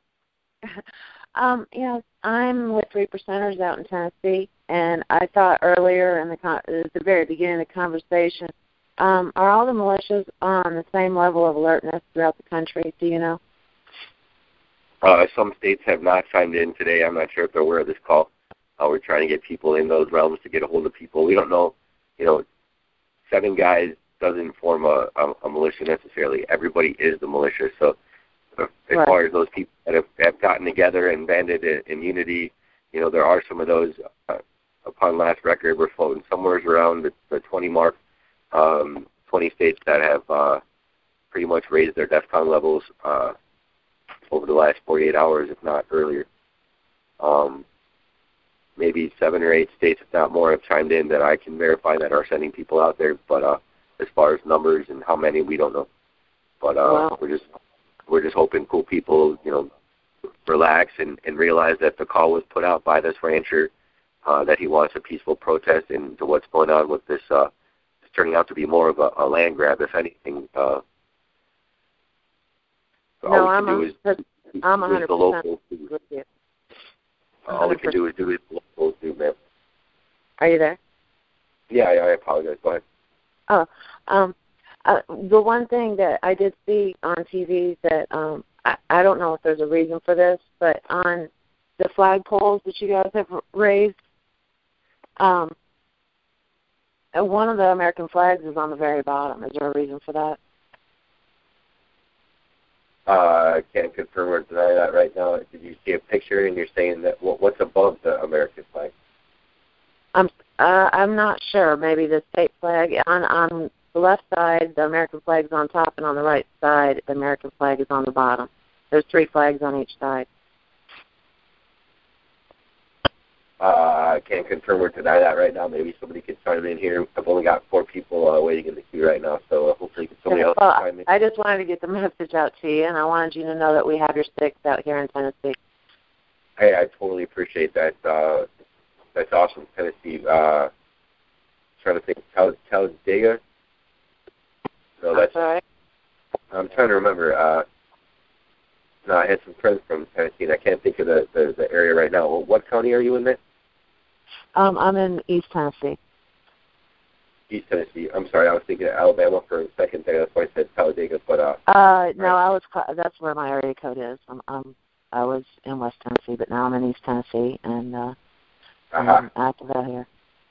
Yes, I'm with 3%ers out in Tennessee, and I thought earlier at the very beginning of the conversation, are all the militias on the same level of alertness throughout the country? Do you know? Some states have not chimed in today. I'm not sure if they're aware of this call. We're trying to get people in those realms to get a hold of people. We don't know, 7 guys doesn't form a militia necessarily. Everybody is the militia. So as far as those people that have gotten together and banded in unity, there are some of those. Upon last record, we're floating somewhere around the 20 mark. 20 states that have pretty much raised their DEFCON levels over the last 48 hours, if not earlier. Maybe 7 or 8 states, if not more, have chimed in that I can verify that are sending people out there. But as far as numbers and how many, we don't know. But we're just hoping cool people, relax and realize that the call was put out by this rancher that he wants a peaceful protest into what's going on with this. It's turning out to be more of a land grab, if anything. I'm 100% with you. All we can do is do what locals do, man. Are you there? Yeah, I apologize. Go ahead. Oh, the one thing that I did see on TV that I don't know if there's a reason for this, but on the flagpoles that you guys have raised, one of the American flags is on the very bottom. Is there a reason for that? I can't confirm or deny that right now. Did you see a picture and you're saying that what's above the American flag? I'm not sure. Maybe the state flag. On the left side, the American flag is on top, and on the right side, the American flag is on the bottom. There's 3 flags on each side. I can't confirm or deny that right now. Maybe somebody can chime in here. I've only got 4 people waiting in the queue right now, so hopefully somebody else can chime in. I just wanted to get the message out to you, and I wanted you to know that we have your sticks out here in Tennessee. Hey, I totally appreciate that. That's awesome, Tennessee. Trying to think, Talladega? No, that's all right. I'm trying to remember. No, I had some friends from Tennessee, and I can't think of the area right now. Well, what county are you in there? I'm in East Tennessee. East Tennessee. I'm sorry, I was thinking of Alabama for a second there. That's why I said Talladega. But no, that's where my area code is. I was in West Tennessee, but now I'm in East Tennessee, and I'm active out here.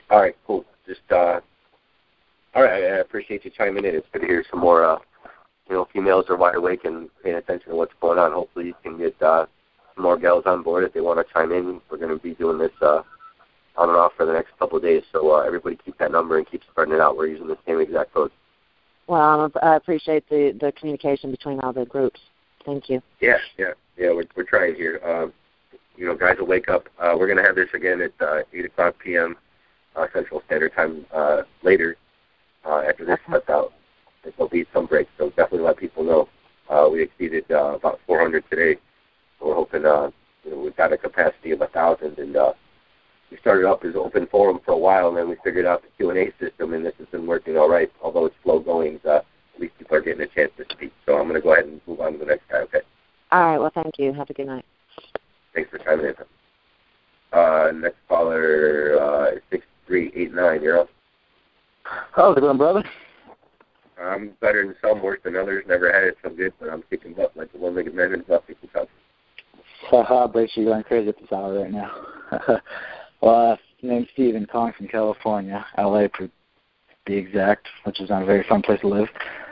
All right, cool. Just all right. I appreciate you chiming in. It's good to hear some more. Females are wide awake and paying attention to what's going on. Hopefully, you can get some more gals on board if they want to chime in. We're going to be doing this on and off for the next couple of days. So everybody keep that number and keep spreading it out. We're using the same exact code. Well, I appreciate the communication between all the groups. Thank you. Yeah. We're trying here. Guys will wake up. We're going to have this again at 8 o'clock p.m. Central Standard Time later after this cuts out. There'll be some breaks, so definitely let people know. We exceeded about 400 today. So we're hoping we've got a capacity of 1,000, and we started up as open forum for a while, and then we figured out the Q&A system, and this has been working all right. Although it's slow going, at least people are getting a chance to speak. So I'm going to go ahead and move on to the next guy, okay? All right, well, thank you. Have a good night. Thanks for chiming in. Next caller, 6389, you're up. How's it going, brother? I'm better than some, worse than others. Never had it so good, but I'm kicking butt like the one-legged man in Buffy Kentucky. Haha, Brace, you're going crazy at this hour right now. Well, my name's Steven, calling from California, LA to be exact, which is not a very fun place to live.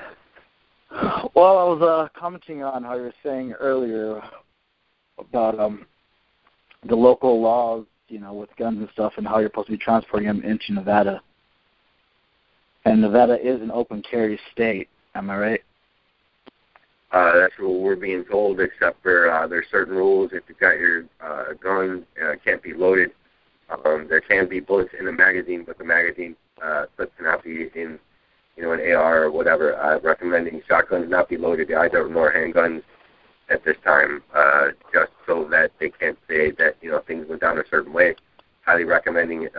Well, I was commenting on how you were saying earlier about the local laws, with guns and stuff, and how you're supposed to be transporting them into Nevada. And Nevada is an open carry state, am I right? That's what we're being told, except for there's certain rules. If you've got your gun, it can't be loaded. There can be bullets in the magazine, but the magazine clip cannot be in, an AR or whatever. Recommending shotguns not be loaded either, nor handguns at this time, just so that they can't say that, things went down a certain way. Highly recommending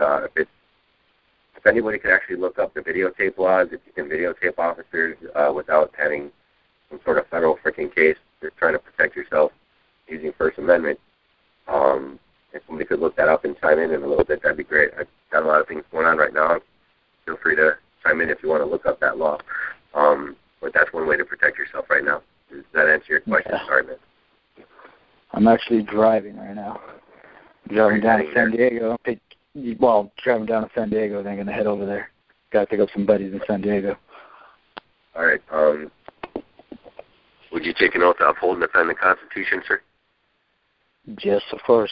if anybody could actually look up the videotape laws, if you can videotape officers without having some sort of federal freaking case, just trying to protect yourself using First Amendment. If somebody could look that up and chime in a little bit, that'd be great. I've got a lot of things going on right now. Feel free to chime in if you want to look up that law. But that's one way to protect yourself right now. Does that answer your question? Yeah. Sorry, man. I'm actually driving right now. Driving down to San Diego. Driving down to San Diego, then I'm going to head over there. Got to pick up some buddies in San Diego. All right. Would you take an oath to uphold and defend the Constitution, sir? Yes, of course.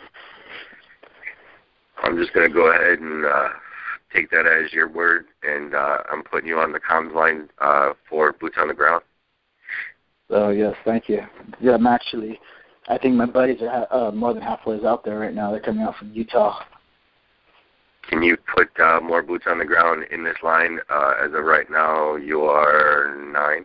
I'm just going to go ahead and take that as your word, and I'm putting you on the comms line for Boots on the Ground. Oh, yes, thank you. Yeah, I think my buddies are more than halfway out there right now. They're coming out from Utah. Can you put more boots on the ground in this line? As of right now, you are 9.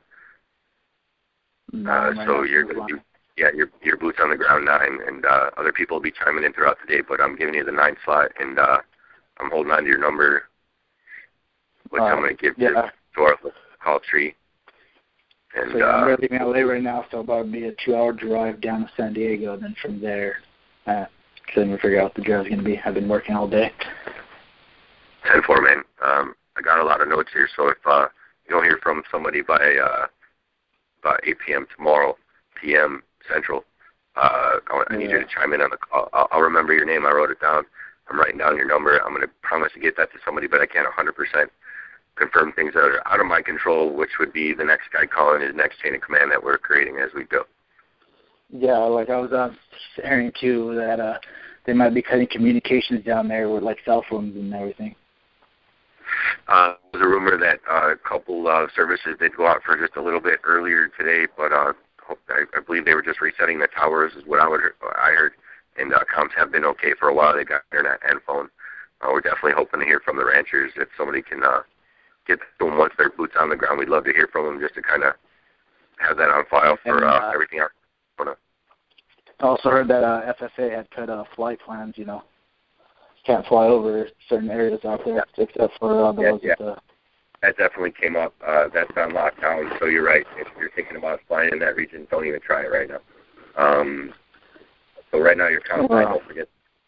So you're going to be, your boots on the ground 9, and other people will be chiming in throughout the day, but I'm giving you the 9 slot, and I'm holding on to your number, which I'm going to give to our call tree. And, so I'm leaving LA right now, so about be a 2-hour drive down to San Diego, and then from there, then we figure out what the drive's going to be. I've been working all day. 10-4, man. I got a lot of notes here, so if you don't hear from somebody by about 8 p.m. tomorrow, p.m. Central, I need you to chime in on the call. I'll remember your name. I wrote it down. I'm writing down your number. I'm going to promise to get that to somebody, but I can't 100% confirm things that are out of my control, which would be the next guy calling his next chain of command that we're creating as we go. Yeah, like I was hearing too that they might be cutting communications down there with like cell phones and everything. There's a rumor that a couple of services did go out for just a little bit earlier today, but I believe they were just resetting the towers is what I heard, and comms have been okay for a while. They got internet and phone. We're definitely hoping to hear from the ranchers if somebody can get them once their boots on the ground. We'd love to hear from them just to kind of have that on file for everything else. I also heard that FFA had cut flight plans, can't fly over certain areas out there except for those at the... That definitely came up. That's on lockdown, so you're right. If you're thinking about flying in that region, don't even try it right now. So right now you're confident, don't forget.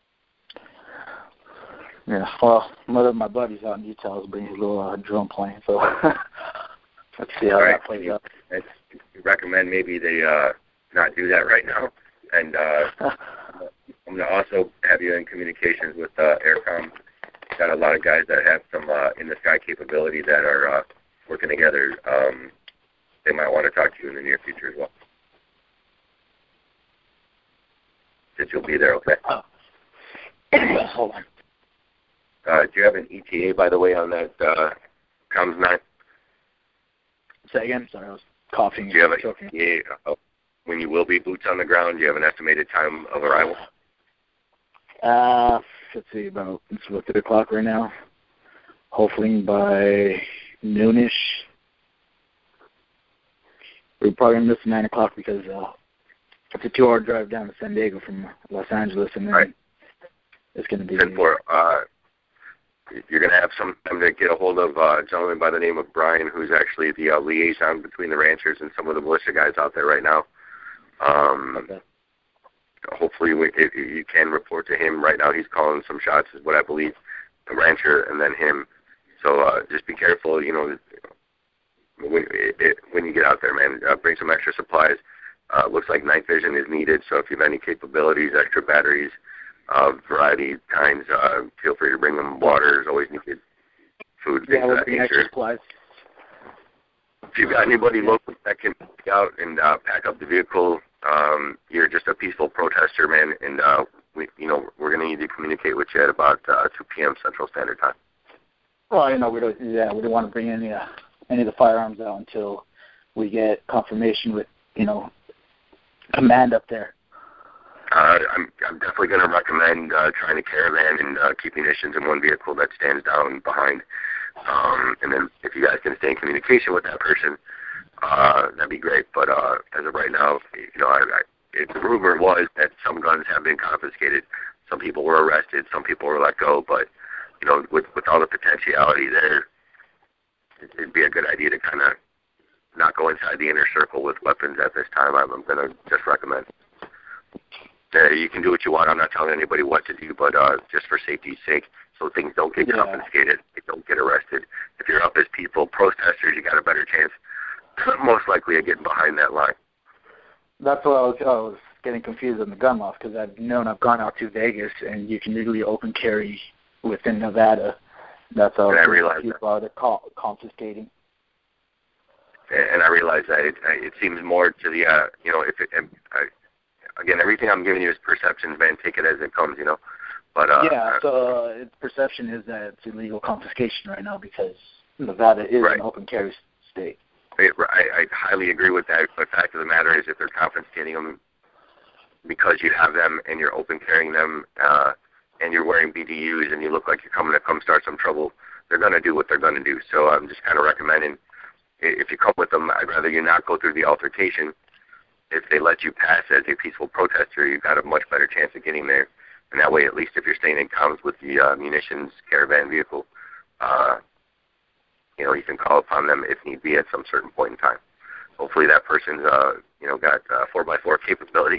Yeah, well, one of my buddies out in Utah is bringing his little drone plane, so let's see how that plays out. I recommend maybe they not do that right now. And I'm going to also have you in communications with AirCom got a lot of guys that have some in the sky capability that are working together. They might want to talk to you in the near future as well. Since you'll be there, okay? Hold on. Do you have an ETA, by the way, on that comms 9? Say again? Sorry, I was coughing. Do you have an ETA when you will be boots on the ground? Do you have an estimated time of arrival? Let's see, it's about 3 o'clock right now. Hopefully by noonish. We're probably going to miss 9 o'clock because it's a 2-hour drive down to San Diego from Los Angeles, and then it's going to be... You're going to have some time to get a hold of a gentleman by the name of Brian, who's actually the liaison between the ranchers and some of the militia guys out there right now. Hopefully, if you can report to him. Right now, he's calling some shots, is what I believe, the rancher and then him. So just be careful, when you get out there, man. Bring some extra supplies. Looks like night vision is needed, so if you have any capabilities, extra batteries, variety kinds, feel free to bring them. Water is always needed. Food, things of that nature. Supplies. If you've got anybody local that can pick out and pack up the vehicle, you're just a peaceful protester, man, and we're going to need to communicate with you at about 2 p.m. Central Standard Time. Well, we don't want to bring any of the firearms out until we get confirmation with command up there. I'm definitely going to recommend trying to caravan and keep munitions in one vehicle that stands down behind. And then if you guys can stay in communication with that person, that'd be great. But as of right now, the rumor was that some guns have been confiscated. Some people were arrested. Some people were let go. But with all the potentiality there, it'd be a good idea to kind of not go inside the inner circle with weapons at this time. I'm going to just recommend. You can do what you want. I'm not telling anybody what to do, but just for safety's sake, so things don't get confiscated, they don't get arrested. If you're up as people, protesters, you got a better chance, most likely, of getting behind that line. That's what I was getting confused on the gun laws, because I've gone out to Vegas, and you can legally open carry within Nevada. That's how people are confiscating. And I realize that it seems more to the, again, everything I'm giving you is perceptions, man. Take it as it comes, But so perception is that it's illegal confiscation right now because Nevada is an open carry state. I highly agree with that. But the fact of the matter is, if they're confiscating them because you have them and you're open carrying them and you're wearing BDUs and you look like you're coming to come start some trouble, they're going to do what they're going to do. So I'm just kind of recommending, if you come with them, I'd rather you not go through the altercation. If they let you pass as a peaceful protester, you've got a much better chance of getting there. And that way, at least if you're staying in comms with the munitions caravan vehicle, you can call upon them if need be at some certain point in time. Hopefully that person's, got 4x4 capability.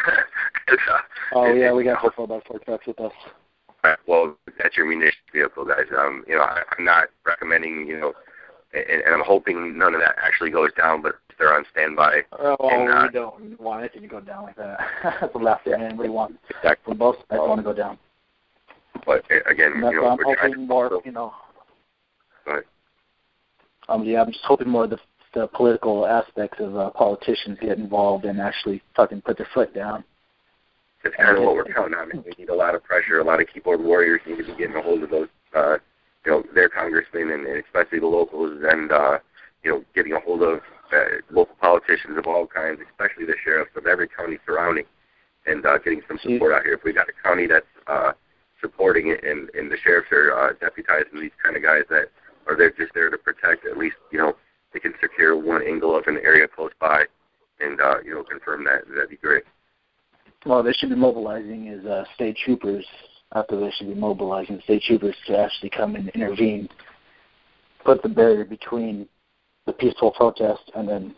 We got 4x4 trucks with us. Well, that's your munitions vehicle, guys. I'm not recommending, and I'm hoping none of that actually goes down, but they're on standby. We don't want anything to go down like that. That's the last thing anybody wants. Exactly. For most, I don't want to go down. But again, I'm hoping more, Right. I'm just hoping more the political aspects of politicians get involved and actually fucking put their foot down. That's kind of what we're counting on. We need a lot of pressure. A lot of keyboard warriors need to be getting a hold of those, their congressmen and especially the locals, and getting a hold of local politicians of all kinds, especially the sheriffs of every county surrounding, and getting some support out here. If we got a county that's supporting it, and the sheriffs are deputizing these kind of guys that are just there to protect, at least they can secure one angle of an area close by, and confirm that. That'd be great. Well, they should be mobilizing as state troopers. After they should be mobilizing state troopers to actually come and intervene, put the barrier between the peaceful protest and then.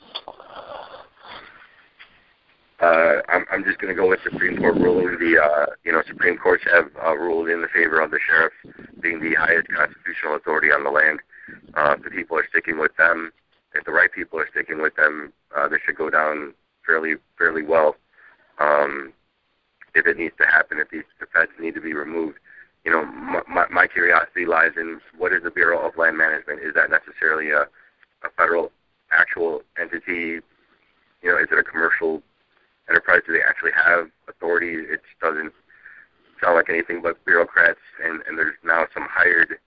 I'm just going to go with Supreme Court ruling. The Supreme Courts have ruled in the favor of the sheriff being the highest constitutional authority on the land. If the people are sticking with them, if the right people are sticking with them, this should go down fairly well. If it needs to happen, if the feds need to be removed, my curiosity lies in what is the Bureau of Land Management? Is that necessarily a federal actual entity? Is it a commercial enterprise? Do they actually have authority? It doesn't sound like anything but bureaucrats, and there's now some hired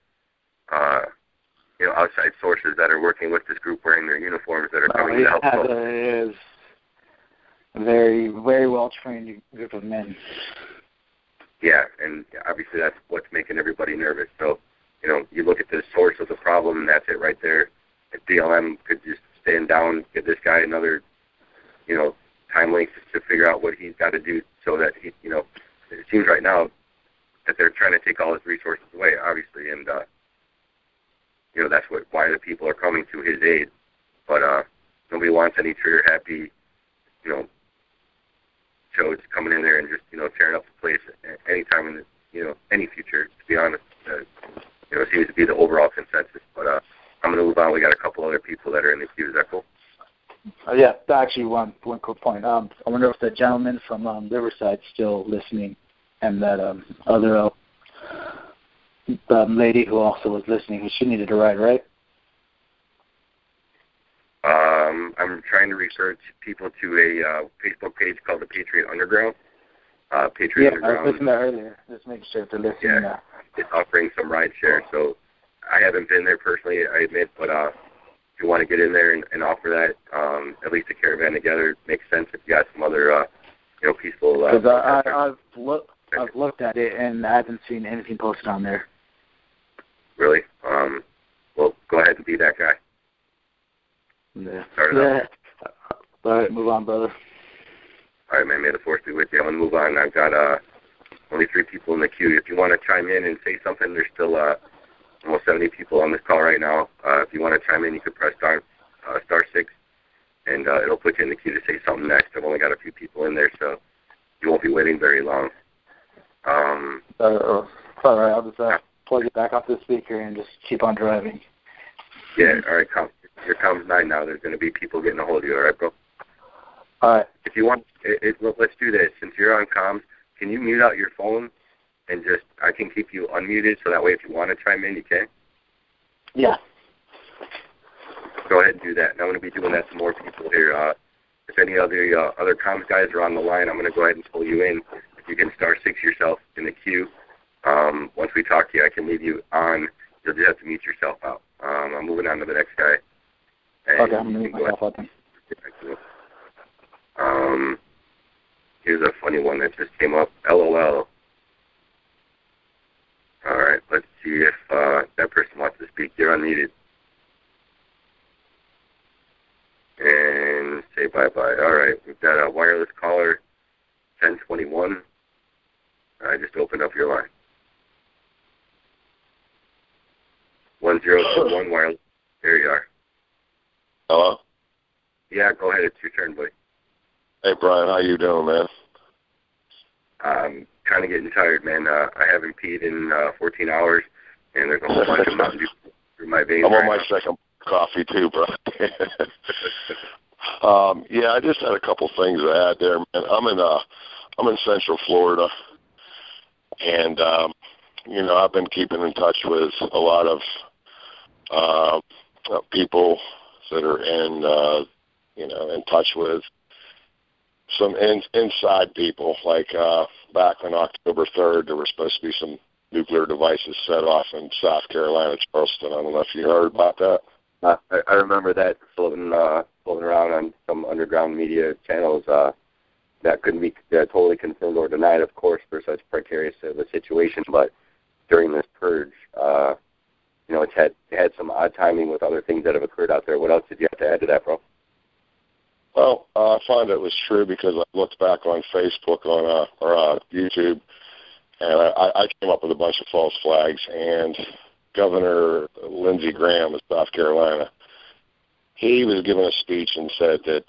outside sources that are working with this group wearing their uniforms that are coming to help. It is a very, very well-trained group of men. Yeah, and obviously that's what's making everybody nervous. So, you look at the source of the problem, and that's it right there. If BLM could just stand down, give this guy another, time length to figure out what he's got to do so that he, it seems right now that they're trying to take all his resources away, obviously, and, that's why the people are coming to his aid. But nobody wants any trigger-happy, shows coming in there and just, tearing up the place anytime in the, any future, to be honest. It seems to be the overall consensus. But I'm going to move on. We got a couple other people that are in the queue. Is that cool? Yeah, actually, one quick point. I wonder if the gentleman from Riverside's still listening, and that other lady who also was listening, she needed a ride, right? I'm trying to research people to a Facebook page called the Patriot Underground. Patriot Underground. I was listening to that earlier. Just making sure if they're listening. Yeah, it's offering some ride share. So I haven't been there personally, I admit, but if you want to get in there and offer that, at least a caravan together, makes sense if you got some other, peaceful. Because I've looked at it and I haven't seen anything posted on there. Really? Well, go ahead and be that guy. Yeah. Start it up. All right, move on, brother. All right, man. May the force be with you. I'm going to move on. I've got only 3 people in the queue. If you want to chime in and say something, there's still almost 70 people on this call right now. If you want to chime in, you can press star 6, and it'll put you in the queue to say something next. I've only got a few people in there, so you won't be waiting very long. All right, I'll just plug it back off the speaker and just keep on driving. Yeah, all right, here comes 9 now. There's going to be people getting a hold of you, all right, bro? All right. If you want, let's do this. Since you're on comms, can you mute out your phone and I can keep you unmuted so that way if you want to chime in, you can? Yeah. Go ahead and do that. And I'm going to be doing that to more people here. If any other comms guys are on the line, I'm going to go ahead and pull you in. If you can star 6 yourself in the queue, once we talk to you, I can leave you on. You'll just have to mute yourself out. I'm moving on to the next guy. Okay, I'm going to mute myself out then. Here's a funny one that just came up. LOL. All right, let's see if that person wants to speak. You're unmuted. And say bye-bye. All right, we've got a wireless caller, 1021. I just opened up your line. 1021 wireless. There you are. Hello? Yeah, go ahead. It's your turn, buddy. Hey, Brian, how you doing, man? I'm kind of getting tired, man. I haven't peed in 14 hours, and there's a whole bunch of Mountain Dew through my veins. I'm on my second coffee, too, bro. Yeah, I just had a couple things to add there, man. I'm in Central Florida, and, I've been keeping in touch with a lot of people that are in touch with some inside people, like back on October 3rd, there were supposed to be some nuclear devices set off in South Carolina, Charleston. I don't know if you heard about that. I remember that floating around on some underground media channels. That couldn't be totally confirmed or denied, of course, for such precarious of a situation. But during this purge, it had some odd timing with other things that have occurred out there. What else did you have to add to that, bro? Well, I find it was true because I looked back on Facebook or YouTube, and I came up with a bunch of false flags. And Governor Lindsey Graham of South Carolina, he was giving a speech and said that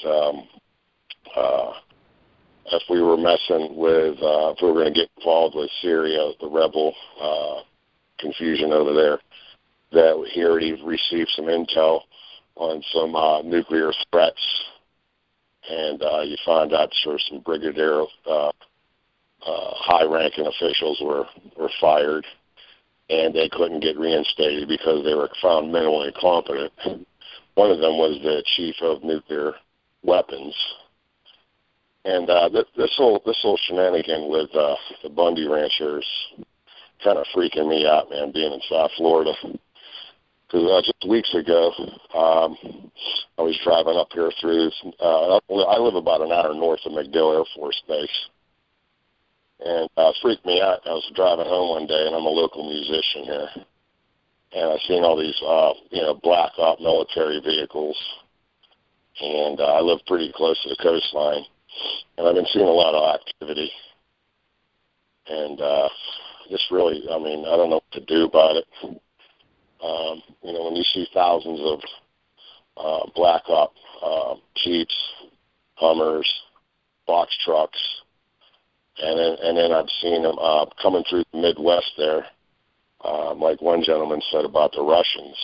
if we were messing with, if we were going to get involved with Syria, the rebel confusion over there, that he already received some intel on some nuclear threats. And you find out there's some brigadier high-ranking officials were fired, and they couldn't get reinstated because they were found mentally incompetent. One of them was the chief of nuclear weapons. And this whole shenanigan with the Bundy ranchers kind of freaking me out, man, being in South Florida. Because just weeks ago, I was driving up here through, I live about an hour north of MacDill Air Force Base. And it freaked me out. I was driving home one day, and I'm a local musician here. And I seen all these, black op military vehicles. And I live pretty close to the coastline. And I've been seeing a lot of activity. And just really, I don't know what to do about it. When you see thousands of black op Jeeps, Hummers, box trucks, and then I've seen them coming through the Midwest there, like one gentleman said about the Russians,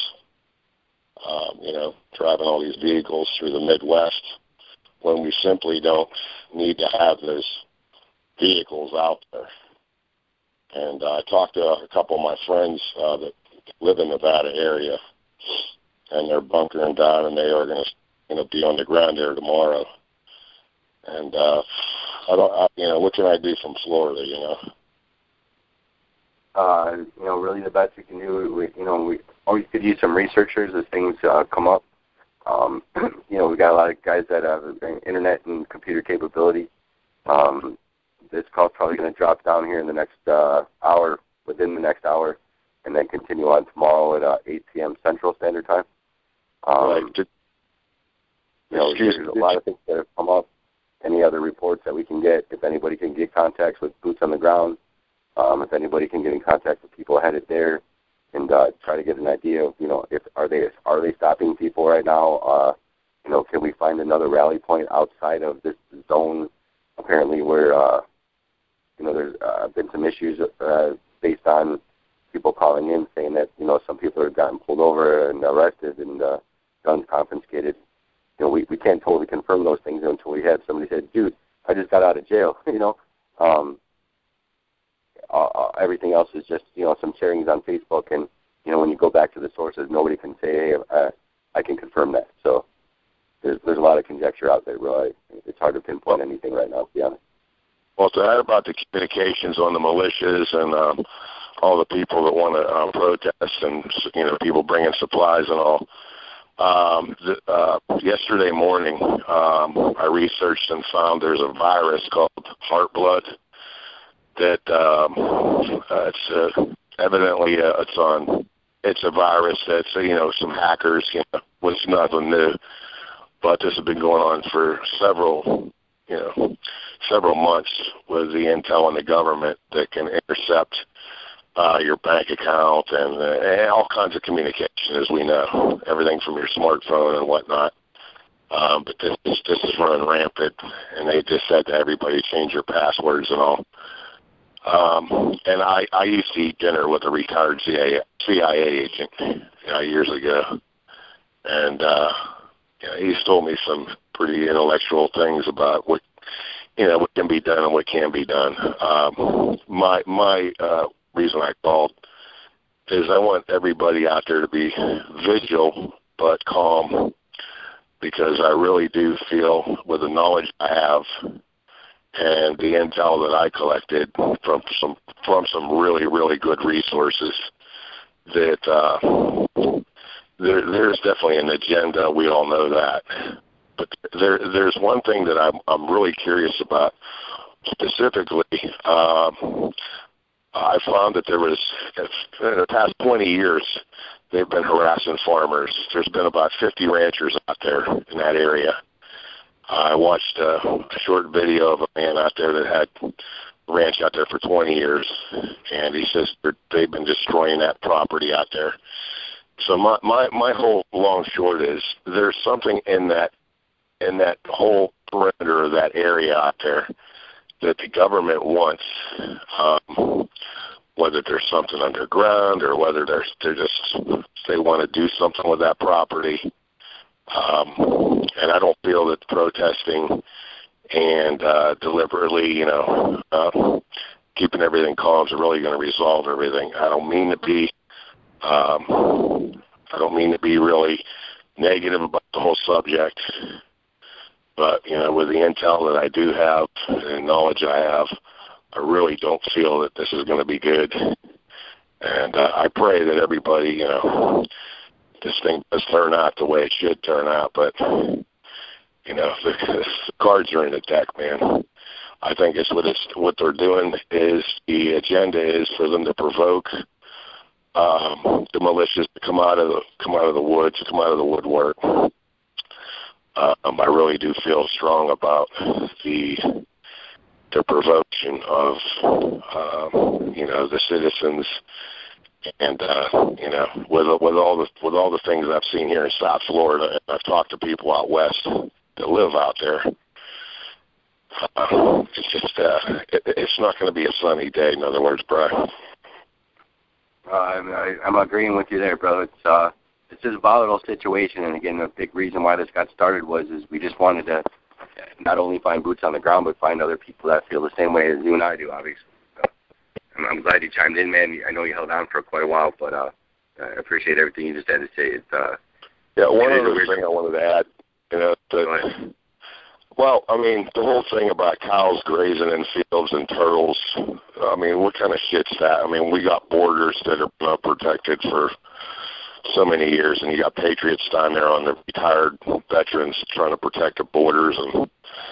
driving all these vehicles through the Midwest when we simply don't need to have those vehicles out there. And I talked to a couple of my friends that live in the Nevada area, and they're bunkering down, and they are going to be on the ground there tomorrow. And what can I do from Florida? Really the best we can do. We always could use some researchers as things come up. We got a lot of guys that have internet and computer capability. This call's probably going to drop down here in the next hour, within the next hour, and then continue on tomorrow at 8 p.m. Central Standard Time. There's a lot of things that have come up. Any other reports that we can get, if anybody can get contacts with boots on the ground, if anybody can get in contact with people headed there, and try to get an idea of, if are they stopping people right now? Can we find another rally point outside of this zone? Apparently, where there's been some issues based on people calling in saying that some people have gotten pulled over and arrested and guns confiscated. We can't totally confirm those things until we have somebody say, "Dude, I just got out of jail." Everything else is just some sharings on Facebook, and when you go back to the sources, nobody can say, "Hey, I can confirm that." So there's a lot of conjecture out there. Really, it's hard to pinpoint anything right now, to be honest. Well, to add about the communications on the militias and all the people that want to protest, and people bringing supplies and all. Yesterday morning, I researched and found there's a virus called heart blood that it's evidently it's a virus that some hackers was nothing new, but this has been going on for several months with the intel and the government that can intercept your bank account and all kinds of communication, as we know, everything from your smartphone and whatnot. But this is running rampant, and they just said to everybody, change your passwords and all. And I used to eat dinner with a retired CIA agent years ago, and he's told me some pretty intellectual things about what can be done and what can be done. My reason I called is I want everybody out there to be vigilant but calm, because I really do feel, with the knowledge I have and the intel that I collected from some really, really good resources, that there's definitely an agenda. We all know that. But there's one thing that I'm really curious about specifically. I found that there was, in the past 20 years, they've been harassing farmers. There's been about 50 ranchers out there in that area. I watched a short video of a man out there that had a ranch out there for 20 years, and he says they've been destroying that property out there. So my whole long short is there's something in that whole perimeter of that area out there that the government wants, whether there's something underground or whether they want to do something with that property. And I don't feel that protesting and deliberately, keeping everything calm is really going to resolve everything. I don't mean to be really negative about the whole subject, but with the intel that I do have and knowledge I have, I really don't feel that this is going to be good. And I pray that everybody, this thing does turn out the way it should turn out. But the cards are in the deck, man. I think what they're doing is the agenda is for them to provoke the militias to come out of the woods, come out of the woodwork. I really do feel strong about the provocation of the citizens, and with all the things I've seen here in South Florida, and I've talked to people out west that live out there. It's just it's not going to be a sunny day. In other words, Brian. I'm agreeing with you there, bro. It's just a volatile situation, and again, the big reason why this got started is we just wanted to not only find boots on the ground, but find other people that feel the same way as you and I do, obviously. I'm glad you chimed in, man. I know you held on for quite a while, but I appreciate everything you just had to say. One other thing I wanted to add, well, I mean, the whole thing about cows grazing in fields and turtles, I mean, what kind of shit's that? I mean, we got borders that are protected for so many years, and you got patriots down there on the retired veterans trying to protect the borders, and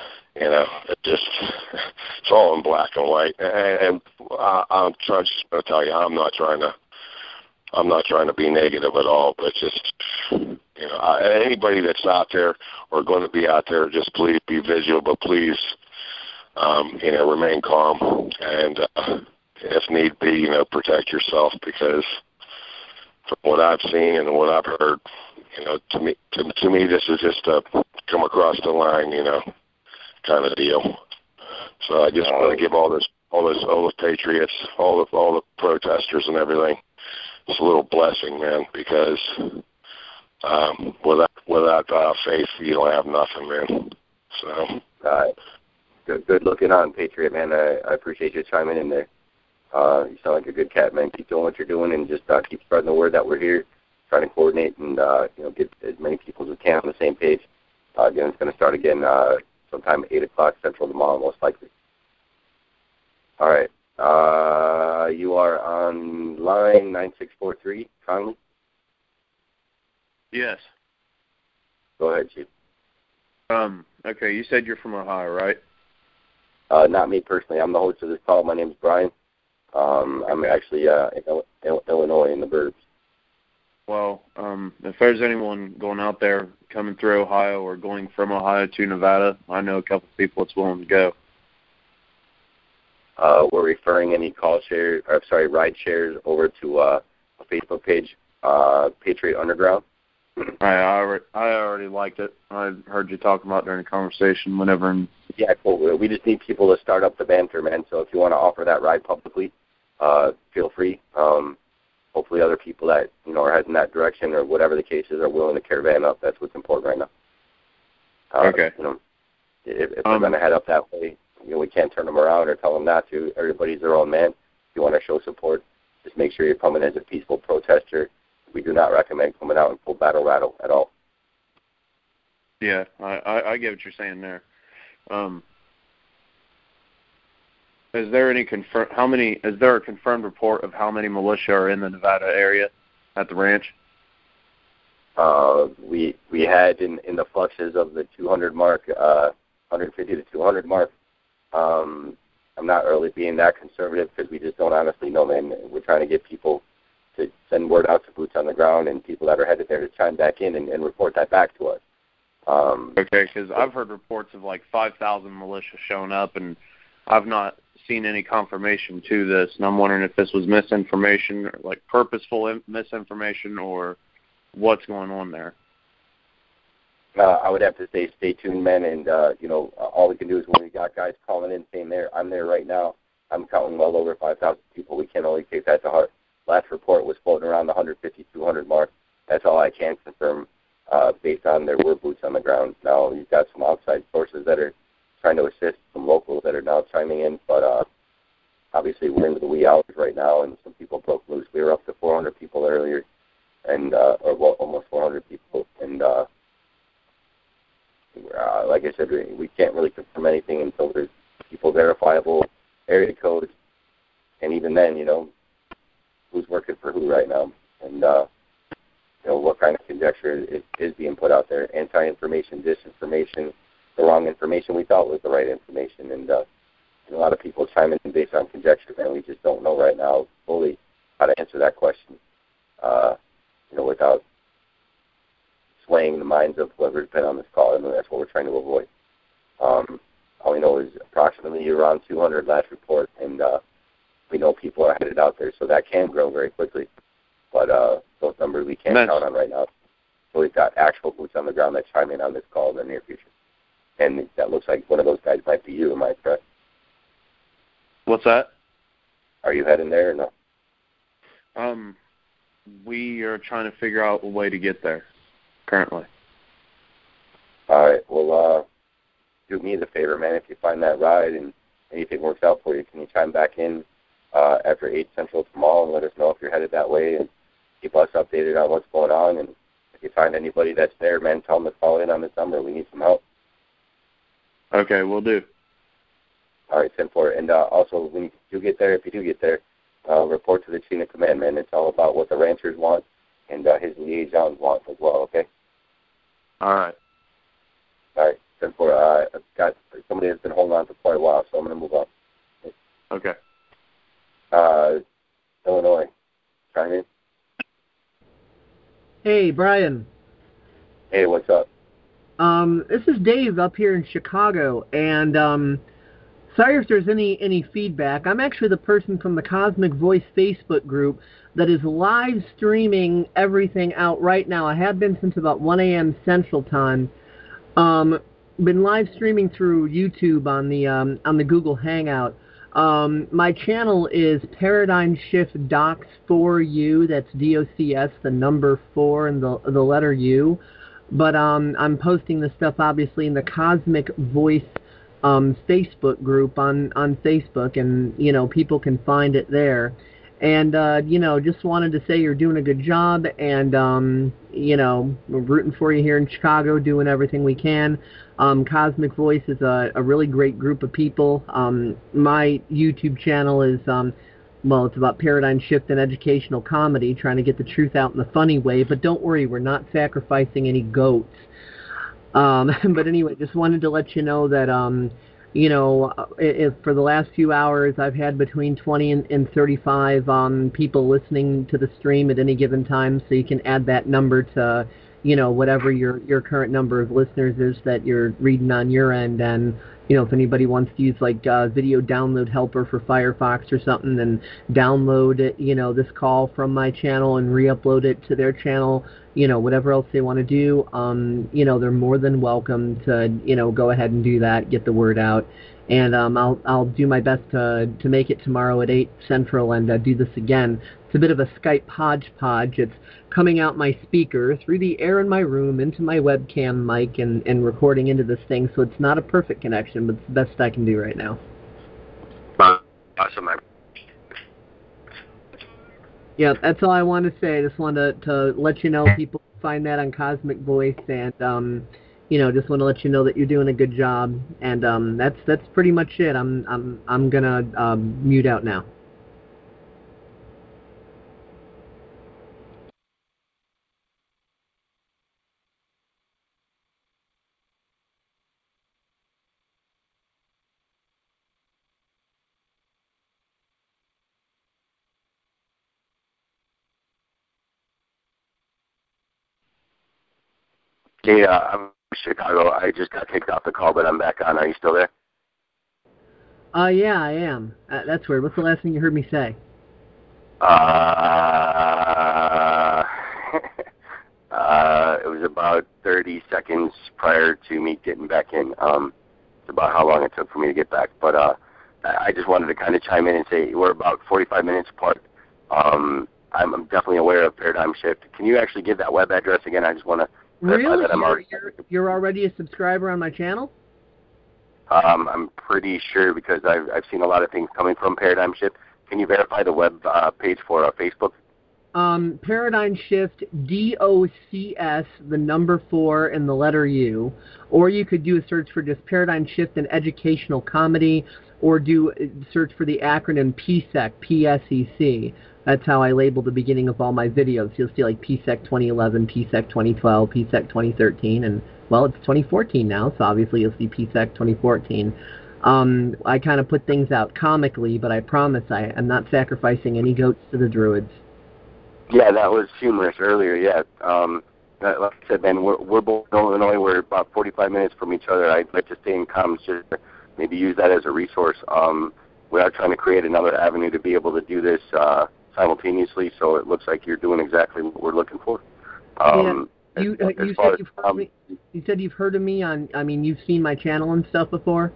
it's all in black and white. And I'm just going to tell you, I'm not trying to be negative at all, but just anybody that's out there or going to be out there, just please be vigilant, but please remain calm, and if need be, protect yourself, because from what I've seen and what I've heard, to me, this is just a come across the line, kind of deal. So I just want to give all the patriots, all the protesters and everything, just a little blessing, man, because without faith, you don't have nothing, man. So good looking on, Patriot, man. I appreciate you chiming in there. You sound like a good cat, man. Keep doing what you're doing, and just keep spreading the word that we're here, trying to coordinate and get as many people as we can on the same page. Again, it's going to start again sometime 8 o'clock Central tomorrow, most likely. All right. You are on line 9643, Conley? Yes. Go ahead, Chief. Okay, you said you're from Ohio, right? Not me personally. I'm the host of this call. My name is Brian. I'm actually in Illinois in the burbs. Well, if there's anyone going out there coming through Ohio or going from Ohio to Nevada, I know a couple of people that's willing to go. We're referring any ride shares over to a Facebook page, Patriot Underground. I already liked it. I heard you talking about during the conversation whenever. Yeah, cool. We just need people to start up the banter, man. So if you want to offer that ride publicly, feel free. Hopefully other people that, are heading that direction or whatever the case is are willing to caravan up. That's what's important right now. Okay. If they're going to head up that way, we can't turn them around or tell them not to. Everybody's their own man. If you want to show support, just make sure you're coming as a peaceful protester. We do not recommend coming out in full battle rattle at all. Yeah, I get what you're saying there. Is there any is there a confirmed report of how many militia are in the Nevada area at the ranch? We had in the fluxes of the 200 mark, 150 to 200 mark. I'm not really being that conservative because we just don't honestly know, man. We're trying to get people to send word out to boots on the ground and people that are headed there to chime back in and report that back to us. Okay, because I've heard reports of like 5,000 militia showing up, and I've not seen any confirmation to this, and I'm wondering if this was misinformation, like purposeful misinformation, or what's going on there. I would have to say stay tuned, man, and, all we can do is when we got guys calling in saying I'm there right now, I'm counting well over 5,000 people. We can't only take that to heart. Last report was floating around the 150, 200 mark. That's all I can confirm based on there were boots on the ground. Now, you've got some outside sources that are trying to assist some locals that are now chiming in, but obviously we're into the wee hours right now, and some people broke loose. We were up to 400 people earlier, and almost 400 people, and like I said, we can't really confirm anything until there's people verifiable area codes, and even then, who's working for who right now, and what kind of conjecture is being put out there, anti-information, disinformation, the wrong information we thought was the right information, and a lot of people chiming in based on conjecture, and we just don't know right now fully how to answer that question, without swaying the minds of whoever's been on this call, and that's what we're trying to avoid. All we know is approximately around 200 last report, and we know people are headed out there, so that can grow very quickly. But those numbers we can't count on right now. So we've got actual boots on the ground that chime in on this call in the near future. And that looks like one of those guys might be you, am I correct? What's that? Are you heading there or no? We are trying to figure out a way to get there currently. All right. Well, do me the favor, man. If you find that ride and anything works out for you, can you chime back in after 8 Central tomorrow and let us know if you're headed that way and keep us updated on what's going on? And if you find anybody that's there, man, tell them to call in on this number. We need some help. Okay, we'll do. All right, 10-4. And also, when you get there, if you do get there, report to the chain of command, man. It's all about what the ranchers want and his liaisons want as well, okay? All right. All right, 10-4. I've got somebody that's been holding on for quite a while, so I'm going to move on. Okay. Illinois, chime in. Hey, Brian. Hey, what's up? This is Dave up here in Chicago, and sorry if there's any feedback. I'm actually the person from the Cosmic Voice Facebook group that is live streaming everything out right now. I have been since about 1 a.m. Central Time. Been live streaming through YouTube on the Google Hangout. My channel is Paradigm Shift Docs 4U. That's DOCS, the number 4 and the letter U. But I'm posting this stuff obviously in the Cosmic Voice Facebook group on Facebook, and people can find it there. And just wanted to say you're doing a good job, and we're rooting for you here in Chicago, doing everything we can. Cosmic Voice is a really great group of people. My YouTube channel is it's about paradigm shift and educational comedy, trying to get the truth out in the funny way. But don't worry, we're not sacrificing any goats. But anyway, just wanted to let you know that, if for the last few hours I've had between 20 and 35 people listening to the stream at any given time, so you can add that number to, whatever your current number of listeners is that you're reading on your end. And, if anybody wants to use like video download helper for Firefox or something, then download it, this call from my channel and re-upload it to their channel, whatever else they want to do, they're more than welcome to, go ahead and do that, get the word out. And I'll do my best to make it tomorrow at 8 Central and do this again. It's a bit of a Skype hodgepodge. It's coming out my speaker through the air in my room into my webcam mic and recording into this thing, so it's not a perfect connection, but it's the best I can do right now. Awesome. Yeah, that's all I wanted to say. I just wanted to let you know people find that on Cosmic Voice, and just want to let you know that you're doing a good job. And that's pretty much it. I'm gonna mute out now. Hey, I'm in Chicago. I just got kicked off the call, but I'm back on. Are you still there? Yeah, I am. That's weird. What's the last thing you heard me say? It was about 30 seconds prior to me getting back in. It's about how long it took for me to get back. But I just wanted to kind of chime in and say we're about 45 minutes apart. I'm definitely aware of Paradigm Shift. Can you actually give that web address again? I just want to Really? You're already a subscriber on my channel? I'm pretty sure because I've seen a lot of things coming from Paradigm Shift. Can you verify the web page for Facebook? Paradigm Shift, DOCS, the number 4 and the letter U, or you could do a search for just Paradigm Shift and Educational Comedy, or do search for the acronym PSEC, P-S-E-C. That's how I label the beginning of all my videos. You'll see like PSEC 2011, PSEC 2012, PSEC 2013, and well, it's 2014 now, so obviously you'll see PSEC 2014. I kind of put things out comically, but I promise I'm not sacrificing any goats to the Druids. Yeah, that was humorous earlier, yeah. Like I said, man, we're both in Illinois. We're about 45 minutes from each other. I'd like to stay in comments, just maybe use that as a resource. We are trying to create another avenue to be able to do this simultaneously, so it looks like you're doing exactly what we're looking for. You said you've heard of me you've seen my channel and stuff before?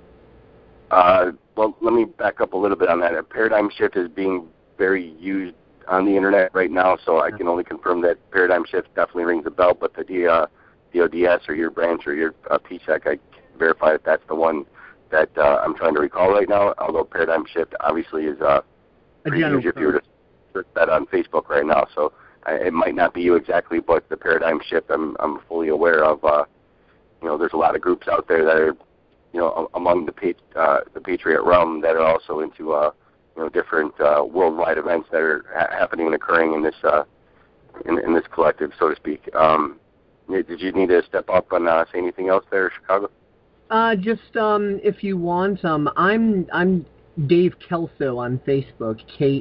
Well, let me back up a little bit on that. Paradigm Shift is being very used on the internet right now, so I can only confirm that Paradigm Shift definitely rings a bell, but the DODS or your branch or your PSEC, I can verify that that's the one that I'm trying to recall right now, although Paradigm Shift obviously is pretty huge if you were to search that on Facebook right now, so it might not be you exactly, but the Paradigm Shift I'm fully aware of. There's a lot of groups out there that are, among the Patriot realm that are also into different worldwide events that are happening and occurring in this in this collective, so to speak. Did you need to step up and say anything else there, Chicago? Just if you want, I'm Dave Kelso on Facebook,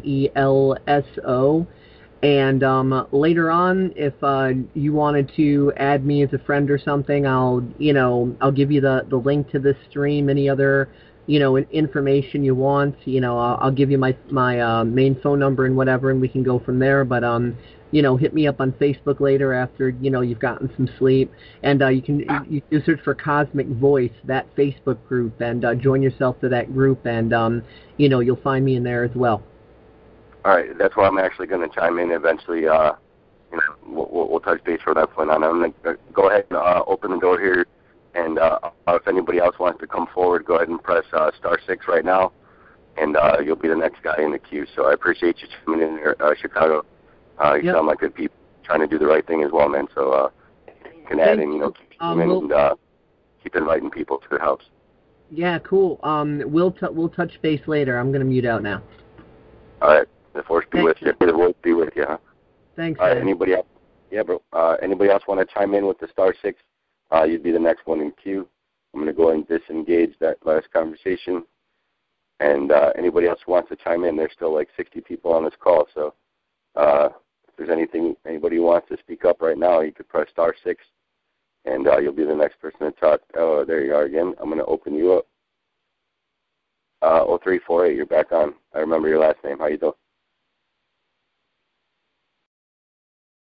Kelso, and later on, if you wanted to add me as a friend or something, I'll give you the link to this stream, any other information you want. I'll give you my main phone number and whatever, and we can go from there. But hit me up on Facebook later after you've gotten some sleep, and you can search for Cosmic Voice, that Facebook group, and join yourself to that group, and you'll find me in there as well. All right, that's where I'm actually going to chime in eventually. We'll touch base from that point on. I'm going to go ahead and open the door here, and if anybody else wants to come forward, go ahead and press *6 right now, and you'll be the next guy in the queue. So I appreciate you coming in here, Chicago. You sound like good people trying to do the right thing as well, man. So you can add in, keep and keep inviting people to the house. Yeah, cool. We'll touch base later. I'm going to mute out now. All right. The force be with you. The voice be with you, huh? Thanks. All right. Anybody else? Yeah, bro. Anybody else want to chime in with the *6? You'd be the next one in queue. I'm going to go and disengage that last conversation. And anybody else who wants to chime in, there's still like 60 people on this call. So if there's anybody who wants to speak up right now, you could press *6, and you'll be the next person to talk. Oh, there you are again. I'm going to open you up. 0348, you're back on. I remember your last name. How you doing?